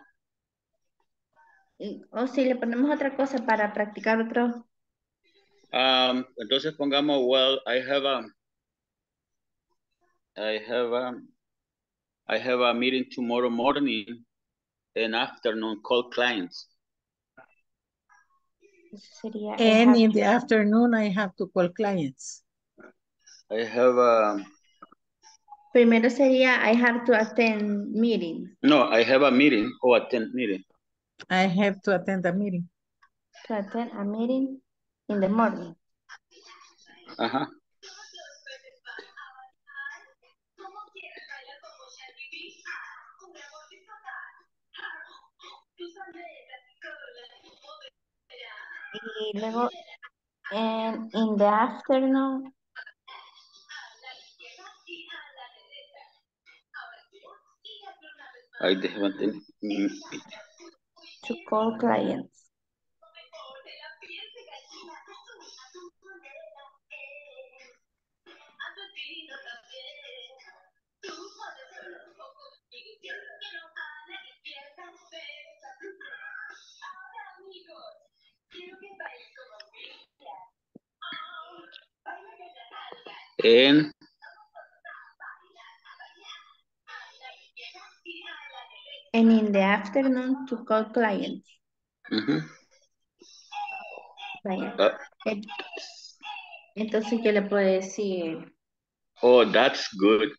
O si le ponemos otra cosa para practicar otro. entonces pongamos well, I have a meeting tomorrow morning and afternoon call clients. Eso sería. And in the afternoon, I have to call clients. I have Primero sería I have to attend meeting. no, I have a meeting or attend meeting. I have to attend a meeting. To attend a meeting in the morning. Ajá. Y luego in the afternoon. I have to call clients. And in the afternoon to call clients. Entonces yo le puedo decir. Oh, that's good.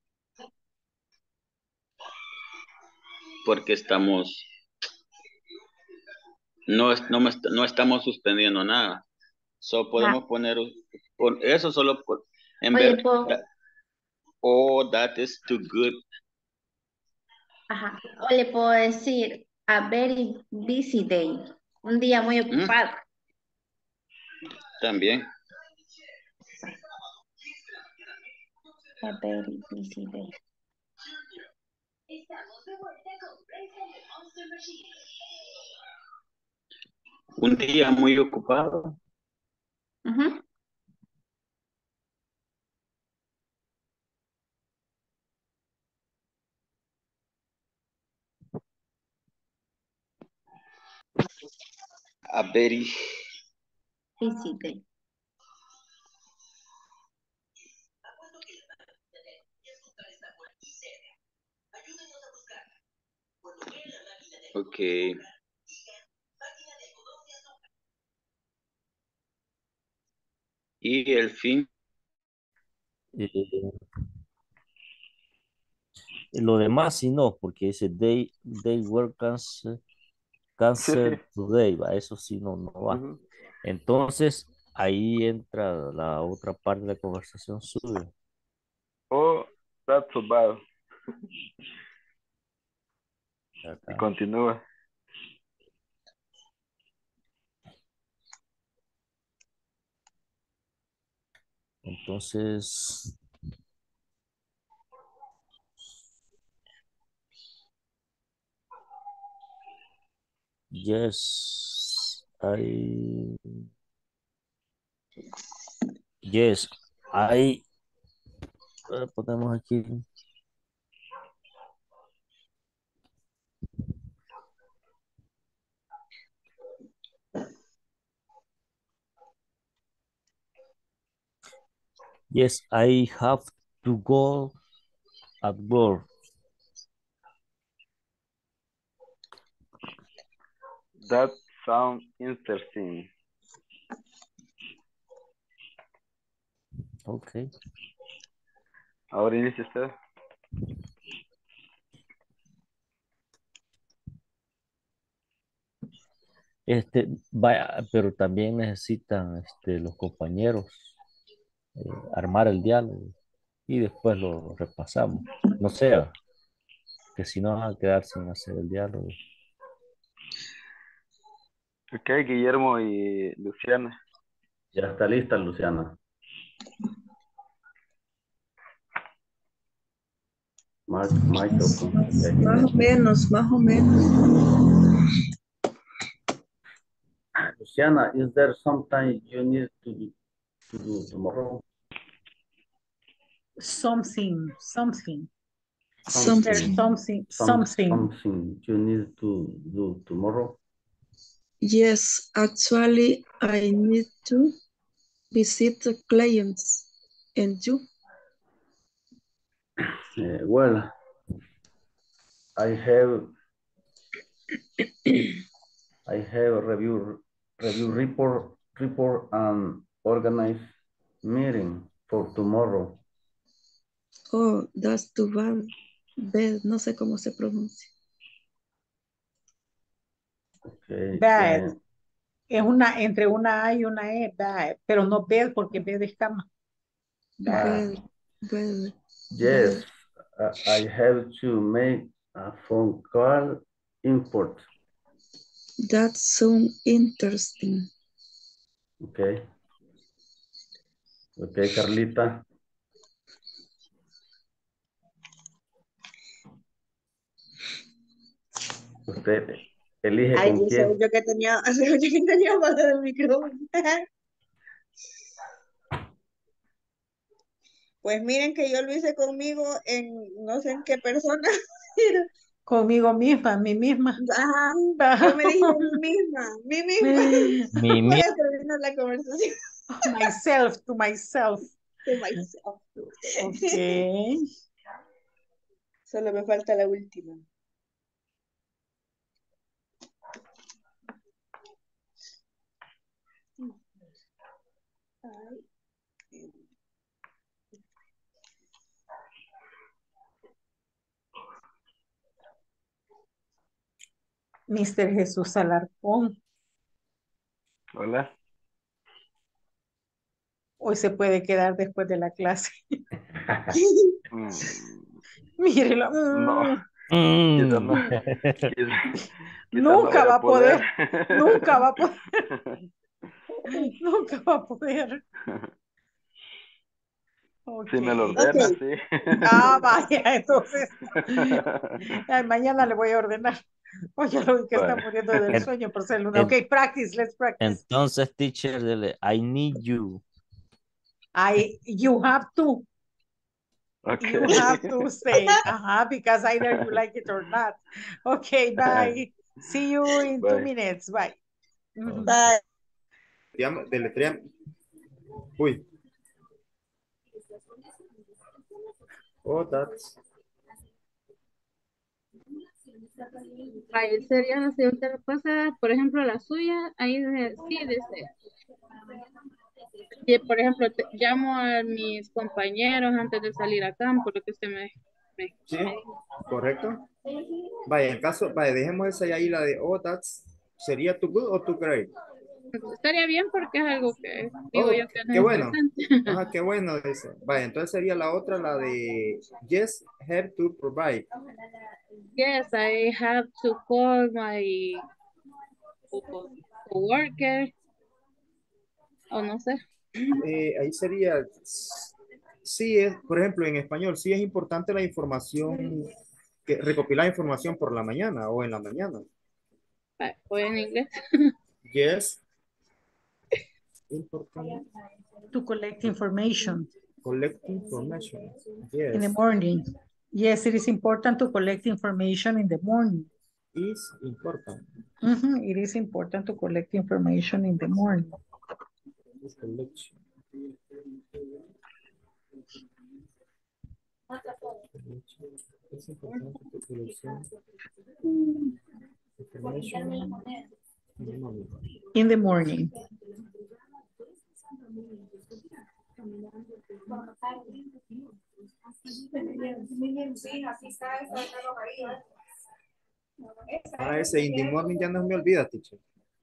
Porque estamos, no estamos suspendiendo nada. So podemos poner eso solo en Oye, ver. Oh, that is too good. Ajá. O le puedo decir a very busy day. Un día muy ocupado. También. A very busy day. Un día muy ocupado. A very busy day. Okay. Y el fin. Lo demás sí no, porque ese they were cancel today, va, eso sí no va. Entonces, ahí entra la otra parte de la conversación suya. Oh, that's so bad. Acá. Y continúa. Entonces, yes, ponemos aquí. Yes, I have to go at work. That sounds interesting. Okay. Ahora inicia usted. Vaya, pero también necesitan los compañeros armar el diálogo y después lo repasamos. No sea que si no van a quedar sin hacer el diálogo. Ok, Guillermo y Luciana. Ya está lista, Luciana. Might open. Okay. Más o menos. Luciana, is there something you need to do tomorrow? Something. Something you need to do tomorrow? Yes, actually, I need to visit the clients. And you? Well, I have a review report and organize meeting for tomorrow. Oh, that's too bad. No sé cómo se pronuncia. Okay. Bad. Es entre una A y una E, bad. Pero no bed porque bed es cama. Bad. Bad. Yes, I have to make a phone call import. That sounds interesting. Okay. Okay, Carlita. Usted elige Ay, con quién. yo que tenía apagado el micrófono. Pues miren que yo lo hice conmigo en no sé en qué persona. Conmigo misma, mí misma. Ajá, yo me dije a mí misma. Por eso vino la conversación. To myself. Okay. Solo me falta la última. Mr. Jesús Alarcón. Hola. Hoy se puede quedar después de la clase. Mírelo. No. Nunca va a poder. Nunca va a poder. Nunca va a poder. Si me lo ordena, sí. Vaya, entonces. Ay, mañana le voy a ordenar. Oye, lo que está muriendo del sueño por ser luna. Ok, let's practice. Entonces, teacher, I need you. You have to. Okay. You have to say, because either you like it or not. Okay, bye. See you in 2 minutes. Bye. Bye. Uy. Oh, that's. Ahí sería la siguiente respuesta, por ejemplo, la suya, ahí sí dice. Y por ejemplo, llamo a mis compañeros antes de salir a campo, lo que usted me Sí, correcto. Vaya, en caso, dejemos esa ahí, la de, that's, ¿sería too good o too great? Estaría bien porque es algo que digo yo que no qué es bueno. importante. Qué bueno eso. Vaya, entonces sería la otra, la de, yes, have to provide. Yes, I have to call my coworker. O no sé. Ahí sería, sí es, por ejemplo, en español, sí es importante la información, recopilar información por la mañana o en la mañana. O en inglés. Yes. Important. To collect information. Collect information. Yes. In the morning. Yes, it is important to collect information in the morning. Is important. It is important to collect information in the morning. Collection. Es importante que colección in the morning. Ese in the morning ya no me olvida, teacher.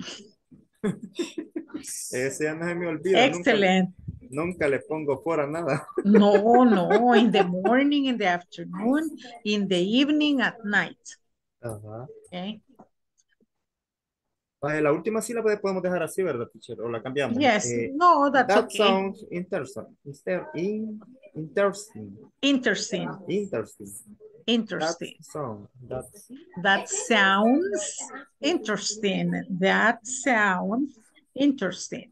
Ese ya no se me olvida. Excellent. Nunca le pongo fuera nada. No, in the morning, in the afternoon, in the evening, at night. Ajá. Okay. Vale, la última sílaba podemos dejar así, ¿verdad, teacher? O la cambiamos. Yes, no, that's That okay. sounds interesting. Interesting. Interesting. Interesting. Interesting. That sounds interesting. That sounds interesting.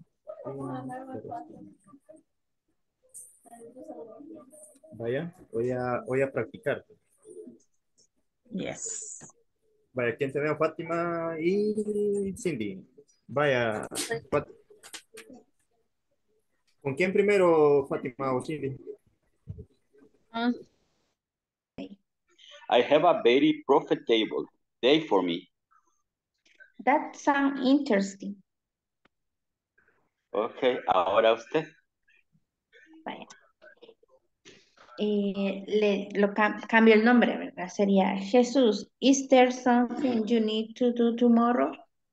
Vaya, voy a practicar. Yes. Vaya, ¿quién tenemos? Fátima y Cindy. Vaya, ¿con quién primero, Fátima o Cindy? I have a very profitable day for me. That sounds interesting. Ok, ahora usted. Vaya. Cambio el nombre, ¿verdad? Sería Jesús. Is there something you need to do tomorrow?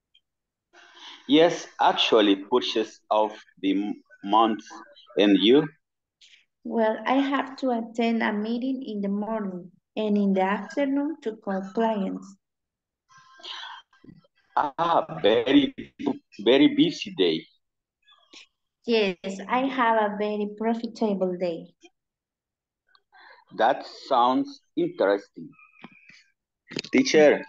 Yes, actually pushes off the month. And you? Well, I have to attend a meeting in the morning and in the afternoon to call clients. Very busy day. Yes, I have a very profitable day. That sounds interesting. Teacher.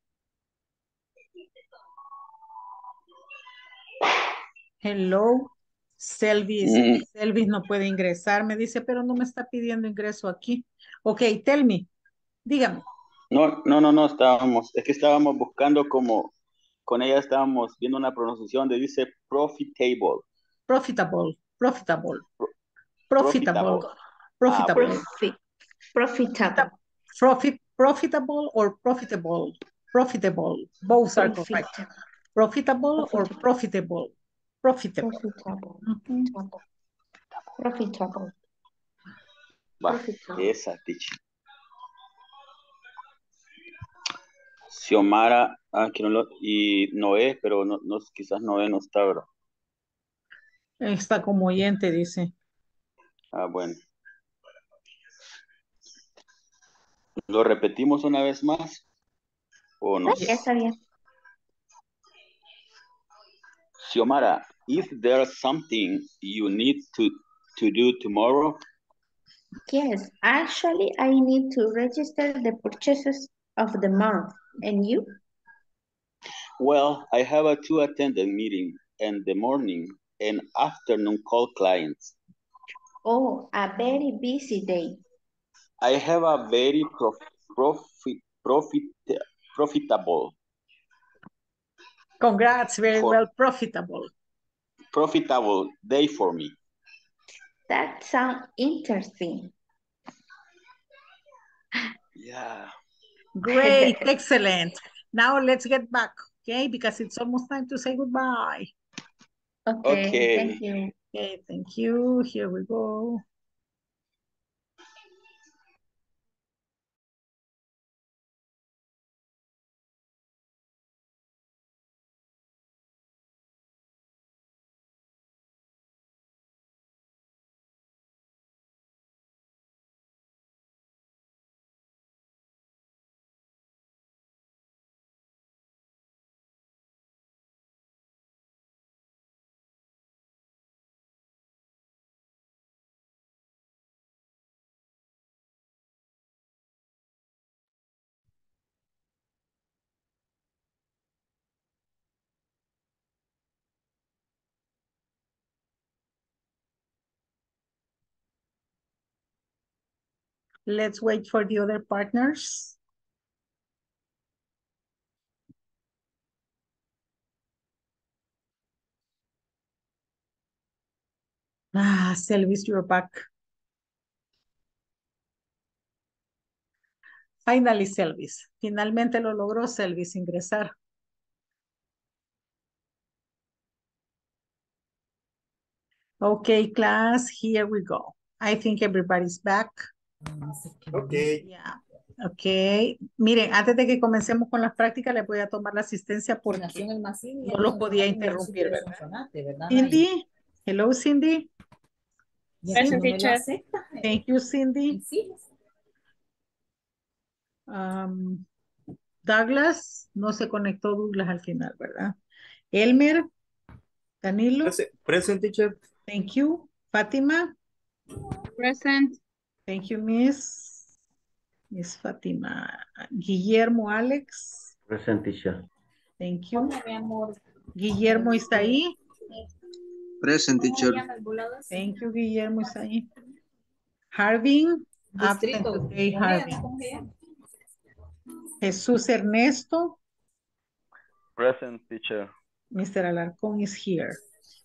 Hello. Selvis no puede ingresar, me dice, pero no me está pidiendo ingreso aquí. Ok, tell me. Dígame. No, estábamos buscando como, con ella estábamos viendo una pronunciación de dice profitable. Profitable. Profitable. Profitable or profitable? Profitable. Both are correct. Profitable or profitable? Profitable. Profitable. Va, esa, teacher. Xiomara, y Noé, pero no, quizás Noé no está, ¿verdad? Está como oyente, dice. Bueno. ¿Lo repetimos una vez más? ¿O no? Ya está bien. Xiomara, is there something you need to do tomorrow? Yes, actually, I need to register the purchases of the month. And you? Well, I have to attend a meeting in the morning and afternoon call clients. Oh, a very busy day. I have a very profitable. Congrats, very well, profitable. Profitable day for me. That sounds interesting. Yeah. Great, excellent. Now let's get back, okay? Because it's almost time to say goodbye. Okay. Thank you. Okay, thank you. Here we go. Let's wait for the other partners. Selvis, you're back. Finally, Selvis. Finalmente lo logró Selvis ingresar. Okay, class, here we go. I think everybody's back. Okay. Yeah. Ok, miren, antes de que comencemos con las prácticas, les voy a tomar la asistencia porque no los podía interrumpir, ¿verdad? Cindy, hello Cindy. Present, teacher. Thank you, Cindy. Douglas, no se conectó Douglas al final, ¿verdad? Elmer, Danilo. Present, teacher. Thank you. Fatima. Present. Thank you, Miss Fatima. Guillermo, Alex. Present, teacher. Thank you. Guillermo está ahí. Present, teacher. Thank you, Guillermo está ahí. Harvin. Absent today, Harvin. Jesús Ernesto. Present, teacher. Mr. Alarcón is here.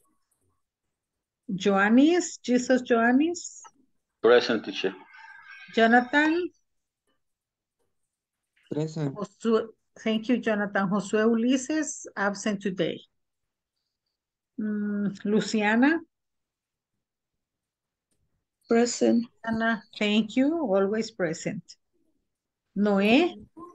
Joannis, Jesus Joannis. Present, teacher. Jonathan. Present. Thank you, Jonathan. Josué Ulises, absent today. Luciana. Present. Anna, thank you, always present. Noé.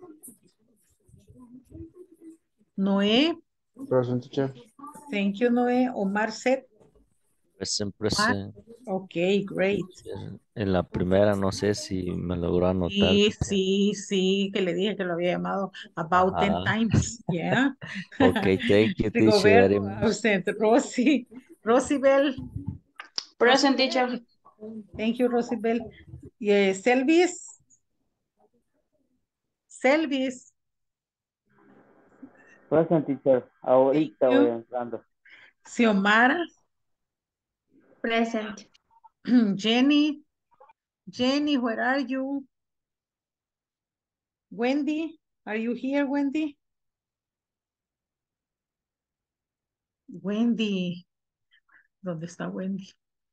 Noé. Present, teacher. Thank you, Noé. Omar Set. Present. Ok, great. En la primera no sé si me logró anotar. Sí, que le dije que lo había llamado about 10 times. Yeah. Ok, thank you, teacher. Rigoberto, absent. Rosibel. Present, teacher. Thank you, Rosibel. Selvis. Present, teacher. Ahorita voy entrando. Xiomara. Present. Jenny, where are you? Wendy, are you here, Wendy? Wendy, ¿dónde está Wendy?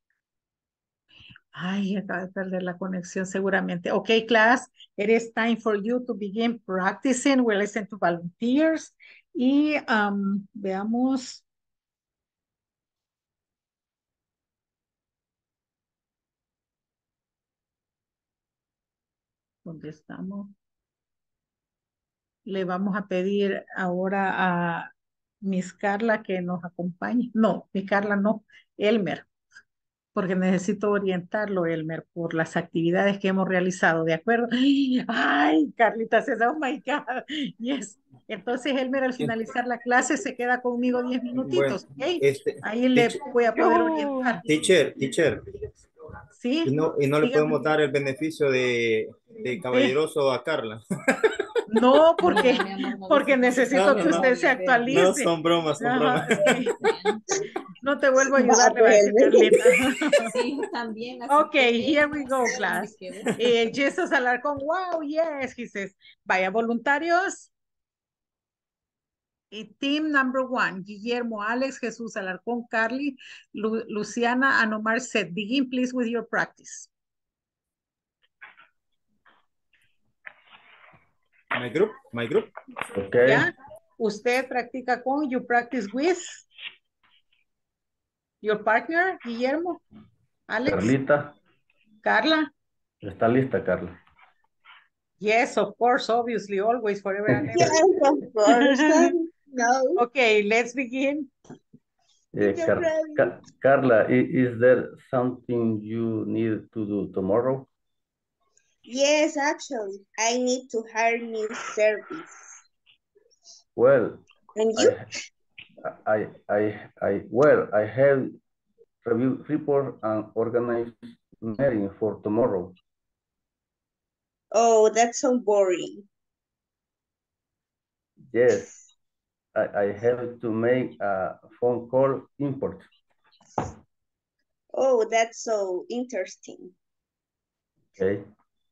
Ay, acaba de perder la conexión seguramente. Okay, class, it is time for you to begin practicing. We'll listen to volunteers. Y veamos. ¿Dónde estamos? Le vamos a pedir ahora a Miss Carla que nos acompañe. No, Miss Carla no, Elmer, porque necesito orientarlo, Elmer, por las actividades que hemos realizado, ¿de acuerdo? Ay, Carlita, oh my God, yes. Entonces, Elmer, al finalizar la clase, se queda conmigo 10 minutitos, Bueno, ¿ok? Ahí le voy a poder orientar. Teacher. Sí. Y no le podemos dar el beneficio de caballeroso a Carla. No, porque necesito que usted se actualice. No, son bromas. Sí. No te vuelvo a ayudar, le va a decir Carlita. Sí, también. Okay, here we go, class. Jesus Alarcón, wow, yes, he says. Vaya, voluntarios. Team number 1, Guillermo, Alex, Jesús Alarcón, Carly, Luciana, and Omar said, begin please with your practice. My group. Okay. ¿Ya? Usted practica con, you practice with your partner, Guillermo, Alex. Carlita. Carla. ¿Está lista, Carla? Yes, of course, obviously, always, forever and ever. Yes, of course. No. Okay, let's begin. Carla, is there something you need to do tomorrow? Yes, actually, I need to hire new service. Well, and you? I have review report and organized meeting for tomorrow. Oh, that's so boring. Yes, I have to make a phone call import. Oh, that's so interesting. Okay.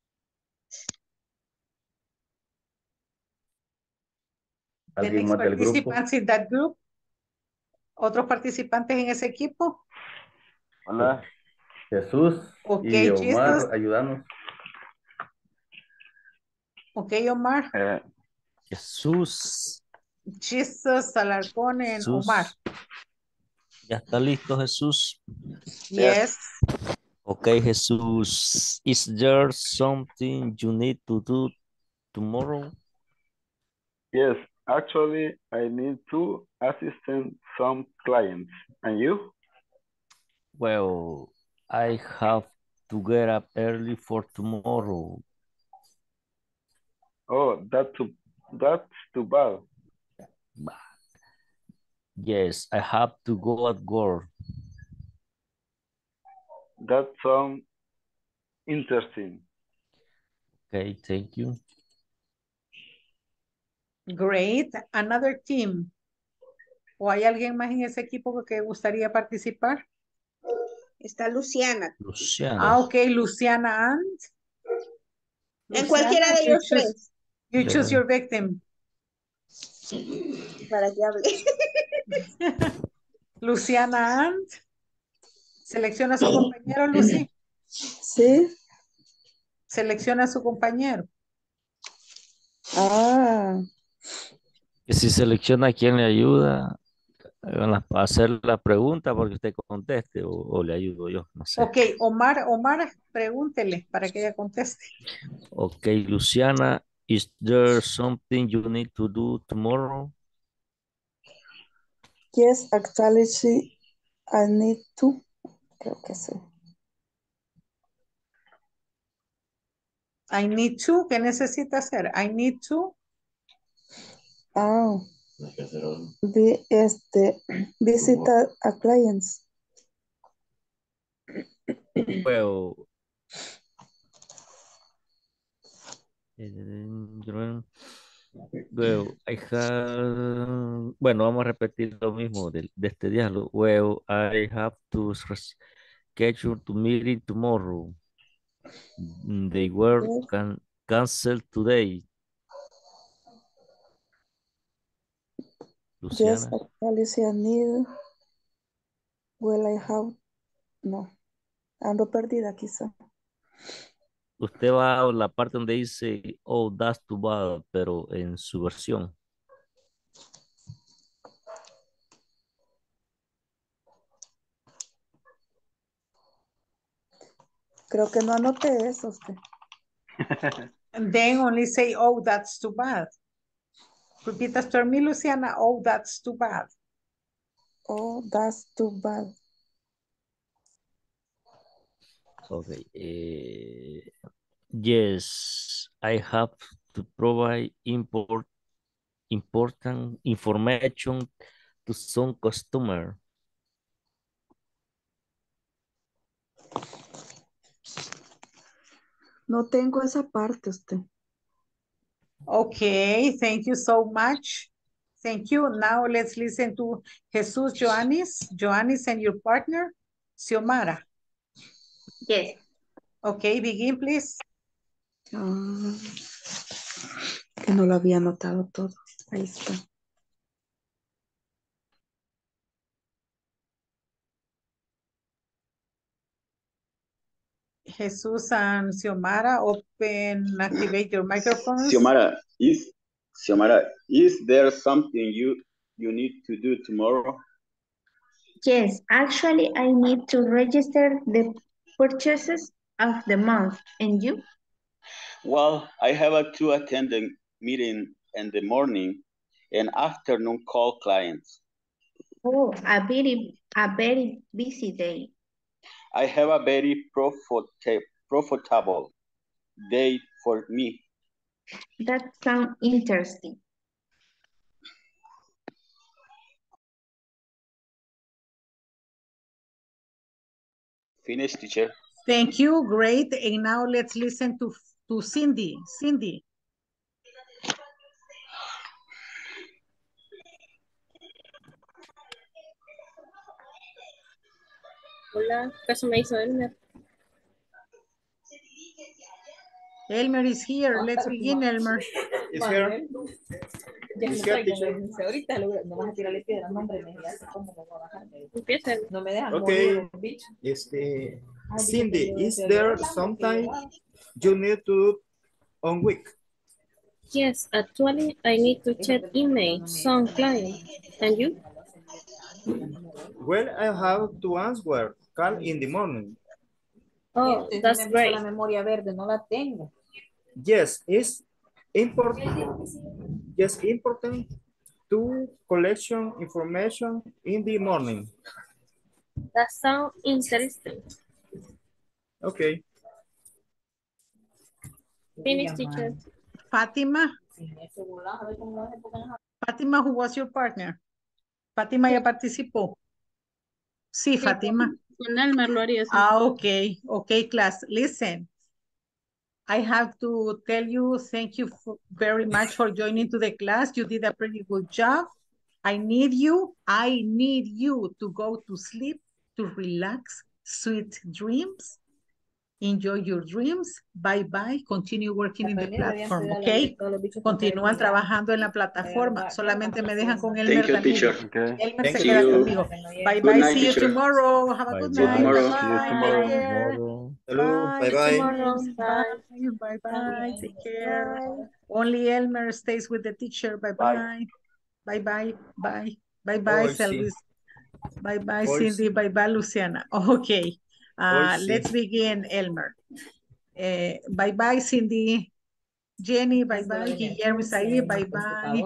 ¿Alguien más del grupo? In that group? ¿Otros participantes en ese equipo? Hola. Jesús y Omar, Jesus. Ayúdanos. Ok, Omar. Jesús. Jesus, Alarcón y Omar. ¿Ya está listo, Jesús? Yes. Okay, Jesús. Is there something you need to do tomorrow? Yes, actually, I need to assist some clients. And you? Well, I have to get up early for tomorrow. Oh, that's too bad. Yes, I have to go at work. That sounds interesting. Okay, thank you. Great. Another team. ¿O hay alguien más en ese equipo que gustaría participar? Está Luciana. Luciana. Ok, Luciana and? En cualquiera de ellos tres. You choose your victim. Para que hable. Luciana and? Selecciona a su compañero, Lucy. Sí. Selecciona a su compañero. Que si selecciona a quién le ayuda a hacer la pregunta porque usted conteste o le ayudo yo, no sé. Ok, Omar, pregúntele para que ella conteste. Ok, Luciana, is there something you need to do tomorrow? Yes, actually, I need to. Creo que sí. I need to, ¿qué necesita hacer? I need to. Visit a clients. Well, bueno, vamos a repetir lo mismo de este diálogo. Well, I have to schedule to meeting tomorrow. They were canceled today. Yes, Luciana. actually, I need. Well, I have. No. Ando perdida, quizá. Usted va a la parte donde dice, oh, that's too bad, pero en su versión. Creo que no anoté eso usted. And then only say, oh, that's too bad. Repeat after me, Luciana. Oh, that's too bad. Oh, that's too bad. Okay. Yes, I have to provide important information to some customer. No tengo esa parte usted. Okay, thank you so much. Thank you. Now let's listen to Jesus Joannis. Joannis and your partner, Xiomara. Yes. Okay, begin please. Que no lo había anotado todo. Ahí está. Jesus and Xiomara, activate your microphones. Xiomara, is there something you need to do tomorrow? Yes, actually, I need to register the purchases of the month. And you? Well, I have to attend a meeting in the morning and afternoon call clients. Oh, a very busy day. I have a very profitable day for me. That sounds interesting. Finish, teacher. Thank you, great. And now let's listen to Cindy. Cindy. Hola, ¿acaso me hizo Elmer? Elmer is here. Let's begin, Elmer. Is here. Ya Is me here, traigo, teacher. me dice, ahorita no vas a tirarle piedras, no hombre, me dice, ¿cómo me voy a bajar? Empieza. No me dejan Okay. morir, bicho. Cindy, is there sometime you need to do on week? Yes, actually, I need to check email, some client. And you? Well, I have to answer call in the morning. Oh, Gente, that's me puso great. la memoria verde, no la tengo. Yes, it's important. Yes, important to collection information in the morning. That sounds interesting. Okay. Finish, teacher. Fatima. Fatima, who was your partner? Fátima ya participó. Sí, Sí, Fátima. con Elmer lo haría así. Okay, okay, class. Listen, I have to tell you, thank you very much for joining to the class. You did a pretty good job. I need you to go to sleep, to relax, sweet dreams. Enjoy your dreams. Bye bye. Continue working in the platform, okay? Continúan trabajando en la plataforma. Solamente me dejan con Elmer Thank you, Galindo. teacher. Okay. Elmer Thank se See queda you. conmigo. Bye Good bye. night, See you teacher. tomorrow. Have a Bye good See you night. tomorrow. Bye See you bye. tomorrow. Take care. tomorrow. Salud, bye Bye. bye. Cheers. Bye. Bye bye. Take care. Only Elmer stays with the teacher. Bye bye. Bye bye. Bye. Bye bye, Hoy sí, Selvis. Bye bye, hoy Cindy. sí, Bye bye, Luciana. Okay. hoy sí. Let's begin, Elmer. Bye bye, Cindy. Jenny, bye bye. Guillermo Isaí, bye bye.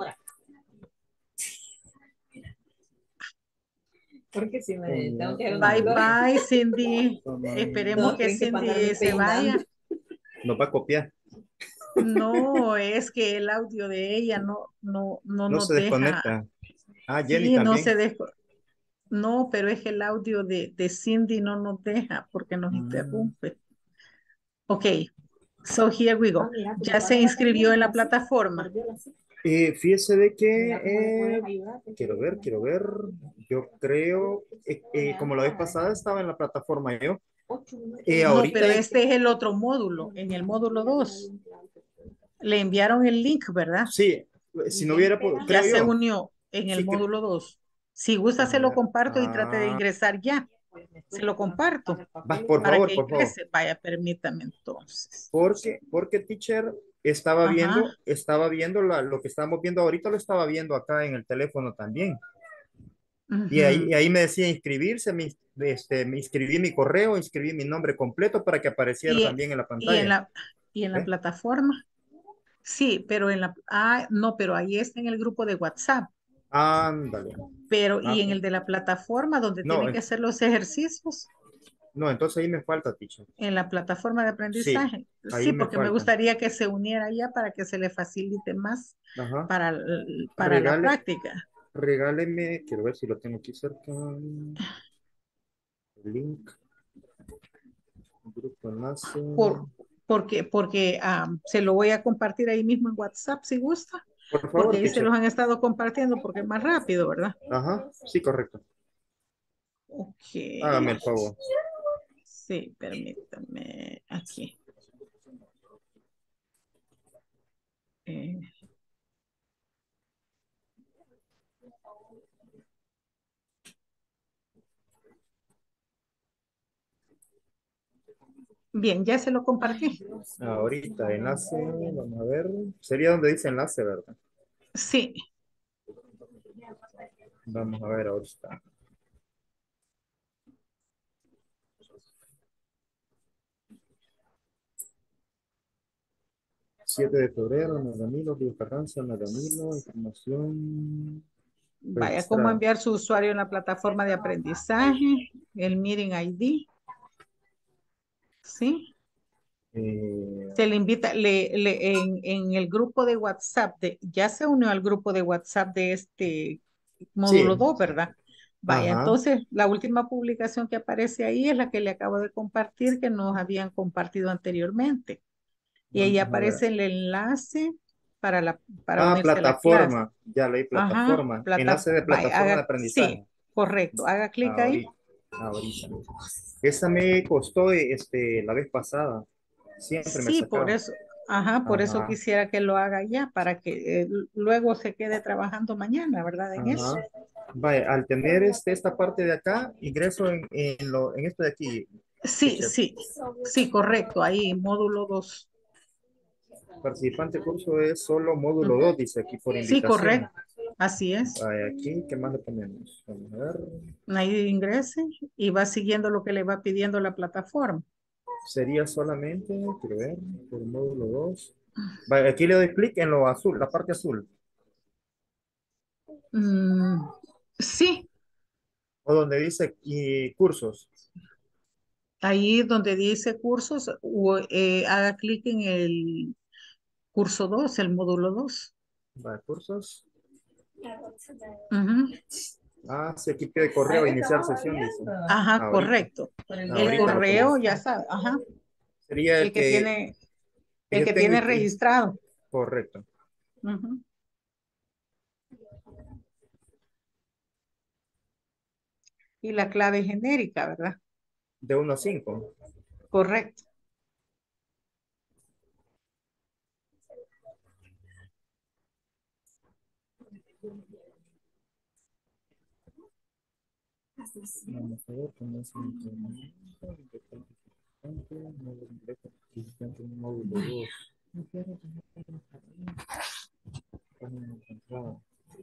Porque si me tengo que Bye bye, Cindy. Esperemos que Cindy se vaya. No va a copiar. No, es que el audio de ella no No nos se deja. desconecta. Ah, Jenny Sí, no también. se deja. No, pero es que el audio de Cindy no nos deja porque nos interrumpe. Ok, so here we go. Ya se inscribió en la plataforma. Fíjese de que quiero ver. Yo creo, como la vez pasada estaba en la plataforma yo. No, Ahorita pero este es el otro módulo, en el módulo 2. Le enviaron el link, ¿verdad? sí, si no hubiera, Ya creo se yo. unió en el Sí, módulo 2. Si gusta, se lo comparto y trate de Ah, ingresar ya. Se lo comparto va, por para favor, que por favor. ingrese. Vaya, permítame entonces. Porque teacher estaba Ajá. viendo lo que estamos viendo ahorita, lo estaba viendo acá en el teléfono también. Y Ujú. ahí me decía inscribirse, me inscribí mi correo, inscribí mi nombre completo para que apareciera Y, también en la y en pantalla. la, y en la ¿Ve? plataforma. Sí, pero no, pero ahí está en el grupo de WhatsApp. Ándale. Pero, Ah, y en el de la plataforma donde no, tienen que hacer los ejercicios, no, entonces ahí me falta, teacher. en la plataforma de Sí, aprendizaje. ahí Sí, me porque me falta. gustaría que se uniera ya para que se le facilite más Ajá. para la práctica. Regáleme, quiero ver si lo tengo aquí cerca. Link. Grupo enlace. Porque se lo voy a compartir ahí mismo en WhatsApp si gusta, Por porque favor, ahí se teacher. los han estado compartiendo porque es más rápido, ¿verdad? Ajá, sí, correcto. Ok. Hágame el favor. Sí, permítame aquí. Eh, Bien, ya se lo compartí. Ahorita, enlace, vamos a ver. Sería donde dice enlace, ¿verdad? Sí. Vamos a ver ahorita. ...7 de febrero, Nagamilo, Río Carranza, Nagamilo, información... Vaya cómo enviar su usuario en la plataforma de aprendizaje, el Meeting ID. ¿Sí? Se le invita, en el grupo de WhatsApp, ya se unió al grupo de WhatsApp de este módulo Sí. 2, ¿verdad? Vaya, Ajá. entonces la última publicación que aparece ahí es la que le acabo de compartir, que nos habían compartido anteriormente. Y ahí Vamos a ver. aparece el enlace para unirse a la clase. Plataforma. Ya leí Ajá, plataforma. Enlace de vaya, plataforma de aprendizaje. sí, correcto. Haga clic ahí. Ahorita. Esa me costó la vez pasada. Siempre me Sí, por sacaba. eso, por eso Ajá. quisiera que lo haga ya, para que luego se quede trabajando mañana, ¿verdad? En eso. Ajá. Vaya, al tener esta parte de acá, ingreso en esto de aquí. Sí, Teacher. sí, correcto, ahí, módulo 2. Participante curso es solo módulo 2, dice aquí por invitación. Sí, correcto, así es. Vaya, aquí, ¿qué más le ponemos? Vamos a ver. Ahí ingrese y va siguiendo lo que le va pidiendo la plataforma. Sería solamente, quiero ver, por el módulo 2. Vaya, aquí le doy clic en lo azul, la parte azul. Sí. O donde dice cursos. Ahí donde dice cursos, haga clic en el curso 2, el módulo 2. Vaya, cursos. Ujú. Ah, sí, aquí pide correo, iniciar sesión, dice. Ajá, Ahorita. correcto. El Ahorita lo correo, pongo. ya sabe, ajá. Sería El que tiene, el que tiene registrado. Correcto. Ujú. Y la clave genérica, ¿verdad? De 1 a 5. Correcto. Vamos a ver cómo es el módulo 2.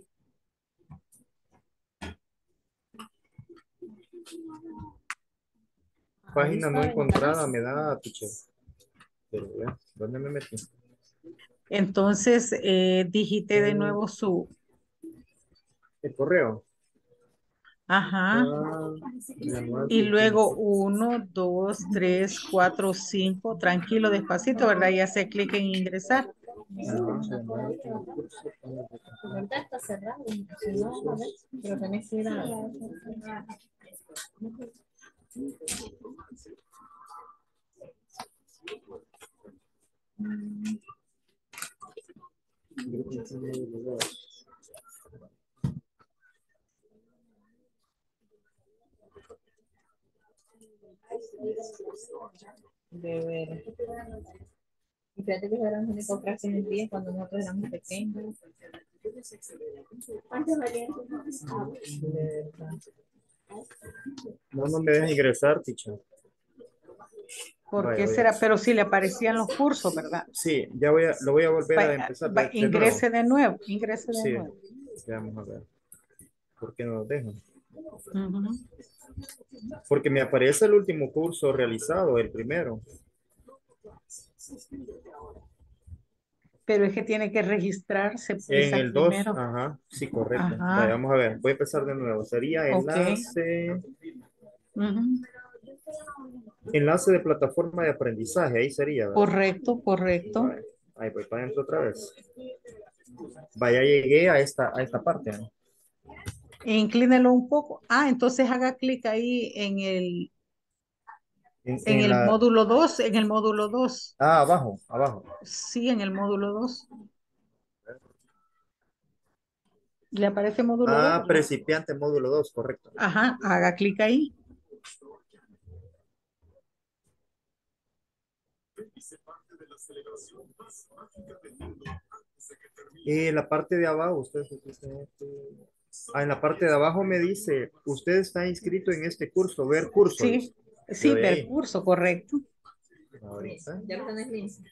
Página no encontrada me da, teacher. Pero ya, ¿dónde me metí? Entonces, digite de nuevo su... El correo. Ajá. Y luego 1, 2, 3, 4, 5. Tranquilo, despacito, ¿verdad? Y hace clic en ingresar. Ahorita está cerrado, si no, a ver, pero tenés que ir a... De ver. Y fíjate que eran los únicos clases en el día cuando nosotros éramos pequeños. No me deja ingresar, teacher. ¿Por qué será? Pero si le aparecían los cursos, ¿verdad? Sí, ya lo voy a volver a empezar de Ingrese nuevo. de nuevo, ingrese de Sí, nuevo. ya vamos a ver. ¿Por qué no nos dejan? Ujú. Porque me aparece el último curso realizado, el primero. Pero es que tiene que registrarse, En quizás el 2, primero. ajá, sí, correcto. Ajá. Vaya, vamos a ver, voy a empezar de nuevo. Sería Ok. enlace de plataforma de aprendizaje, ahí sería, ¿verdad? Correcto, correcto. Vale, ahí voy para adentro otra vez. Vaya, llegué a esta parte, ¿no? Inclínelo un poco. Ah, entonces haga clic ahí en el módulo 2, en el módulo 2. Ah, abajo. Sí, en el módulo 2. Le aparece módulo 2, Ah, ¿verdad? principiante módulo 2, correcto. Ajá, haga clic ahí. Y en la parte de abajo, en la parte de abajo me dice, usted está inscrito en este curso, ver cursos. Sí, sí, ver curso, correcto. Ahorita. Ya lo tenés listo.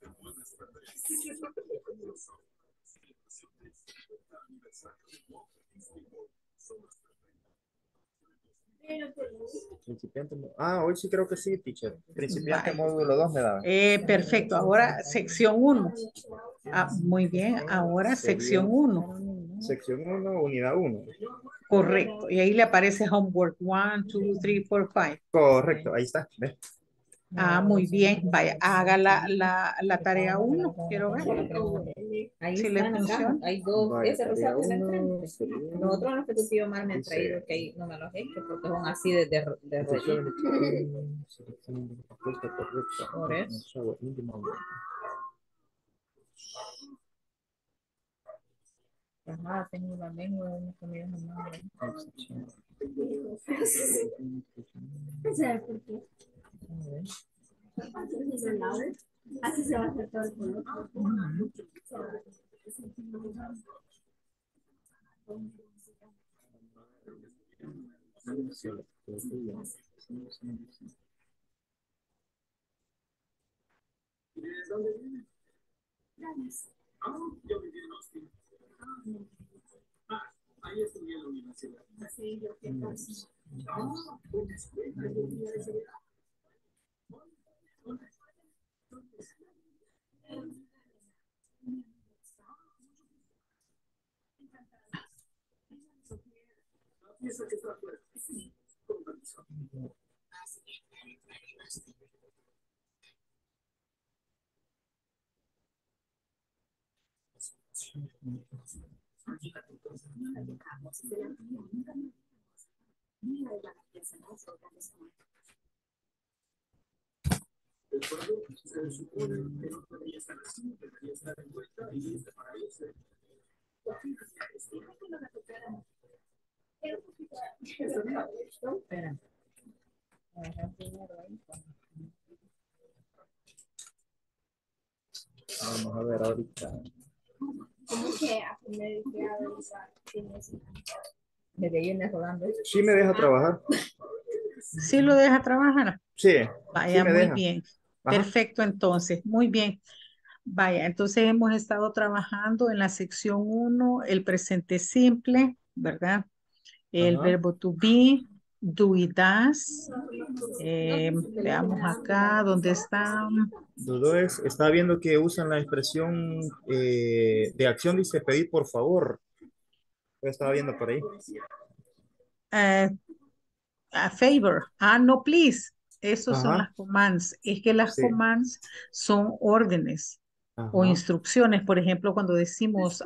Principiante, hoy sí creo que sí, teacher. Principiante módulo 2 me da. Perfecto, ahora sección 1. Muy bien, ahora sección 1. Sección 1, unidad 1. Correcto, y ahí le aparece homework 1, 2, 3, 4, 5. Correcto, ahí está. ¿Ves? Muy bien, vaya, haga la tarea 1, quiero ver. Ahí Si está le en la caja, funciona. hay dos, Vaya, ese tarea rosario en la uno, frente. sería- Los otros los que tu tío mal me ha Dice- traído, que ahí no me los he hecho porque son así de relleno. Selección de respuesta correcta. Por eso. Ajá, tengo la lengua de una comida mamá. ¿Sabes por qué? Así se va a hacer todo el color. Ahí estudié en la universidad. Sí, yo qué pasa. Piensa que está afuera. Con permiso. Vamos a ver ahorita. Sí me deja trabajar. ¿Sí lo deja trabajar? Sí, Vaya, sí me muy deja. bien. Ajá. Perfecto, entonces, muy bien. Vaya, entonces hemos estado trabajando en la sección 1, el presente simple, ¿verdad? El Ajá. verbo to be, do y does. Veamos acá, ¿dónde está? Dudo estaba viendo que usan la expresión de acción, dice pedir por favor. Yo estaba viendo por ahí. A favor. Ah, no, please. Esos son Ajá. las commands. Es que las Sí. commands son órdenes o Ajá. instrucciones. Por ejemplo, cuando decimos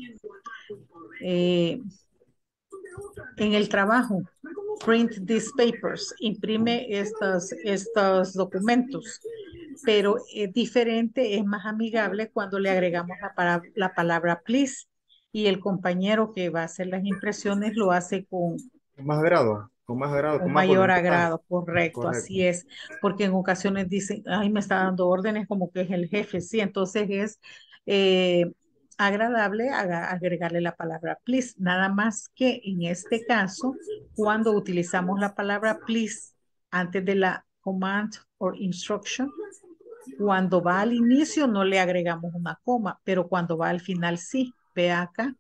en el trabajo, print these papers, imprime estos documentos. Pero es diferente, es más amigable cuando le agregamos la palabra please y el compañero que va a hacer las impresiones lo hace con Más agrado, con más agrado, con un más mayor voluntad. agrado, correcto, Correcto. así es, porque en ocasiones dicen, ay, me está dando órdenes como que es el jefe, sí, entonces es agradable agregarle la palabra please, nada más que en este caso, cuando utilizamos la palabra please antes de la command or instruction, cuando va al inicio no le agregamos una coma, pero cuando va al final sí, ve acá.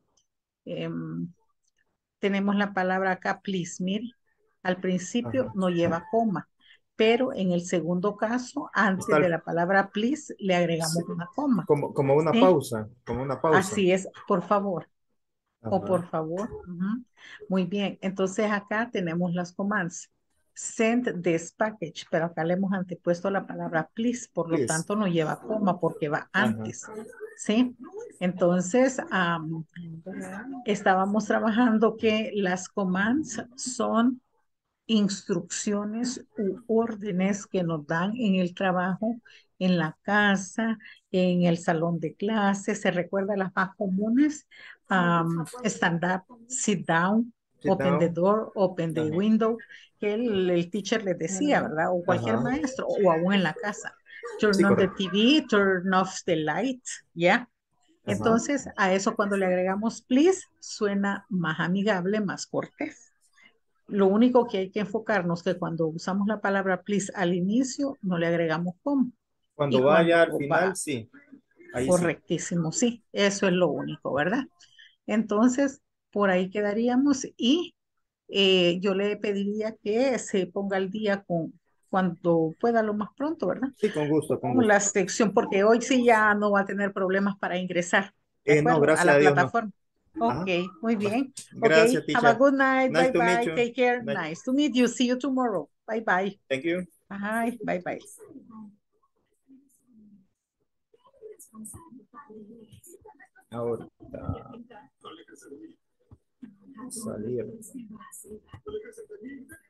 Tenemos la palabra acá, please, mire. Al principio Ajá. no lleva coma, pero en el segundo caso, Está antes de la palabra please, le agregamos una coma. como una ¿Sí? pausa, como una pausa. Así es, por favor. O Ajá. por favor. Ujú. Muy bien, entonces acá tenemos las commands. Send this package, pero acá le hemos antepuesto la palabra please, por lo Please. tanto no lleva coma porque va Ajá. antes. ¿Sí? Entonces, estábamos trabajando que las commands son instrucciones u órdenes que nos dan en el trabajo, en la casa, en el salón de clases. ¿Se recuerda las más comunes? Stand up, sit down, Sit open the down. door, open the Ajá. window, que el teacher les decía, ¿verdad? O cualquier Ajá. maestro, o aún en la casa. Turn Sí, on the correcto. TV, turn off the light, ¿ya? Ajá. Entonces, a eso cuando le agregamos please, suena más amigable, más cortés. Lo único que hay que enfocarnos que cuando usamos la palabra please al inicio, no le agregamos coma. Cuando Y vaya cuando al final, va sí. Ahí sí. correctísimo, sí, eso es lo único, ¿verdad? Entonces, por ahí quedaríamos y yo le pediría que se ponga al día con cuando pueda lo más pronto, ¿verdad? Sí, con gusto, con Con gusto. la sección, porque hoy sí ya no va a tener problemas para ingresar, ¿de No, acuerdo? A gracias la a Dios, no. plataforma. Ok, Ajá. muy Va. bien. Ok, Gracias, have a teacher. good night. Nice Bye to meet bye. you. Take care. Bye. Nice to meet you. See you tomorrow. Bye bye. Thank you. Bye. Bye bye. Ahorita salir.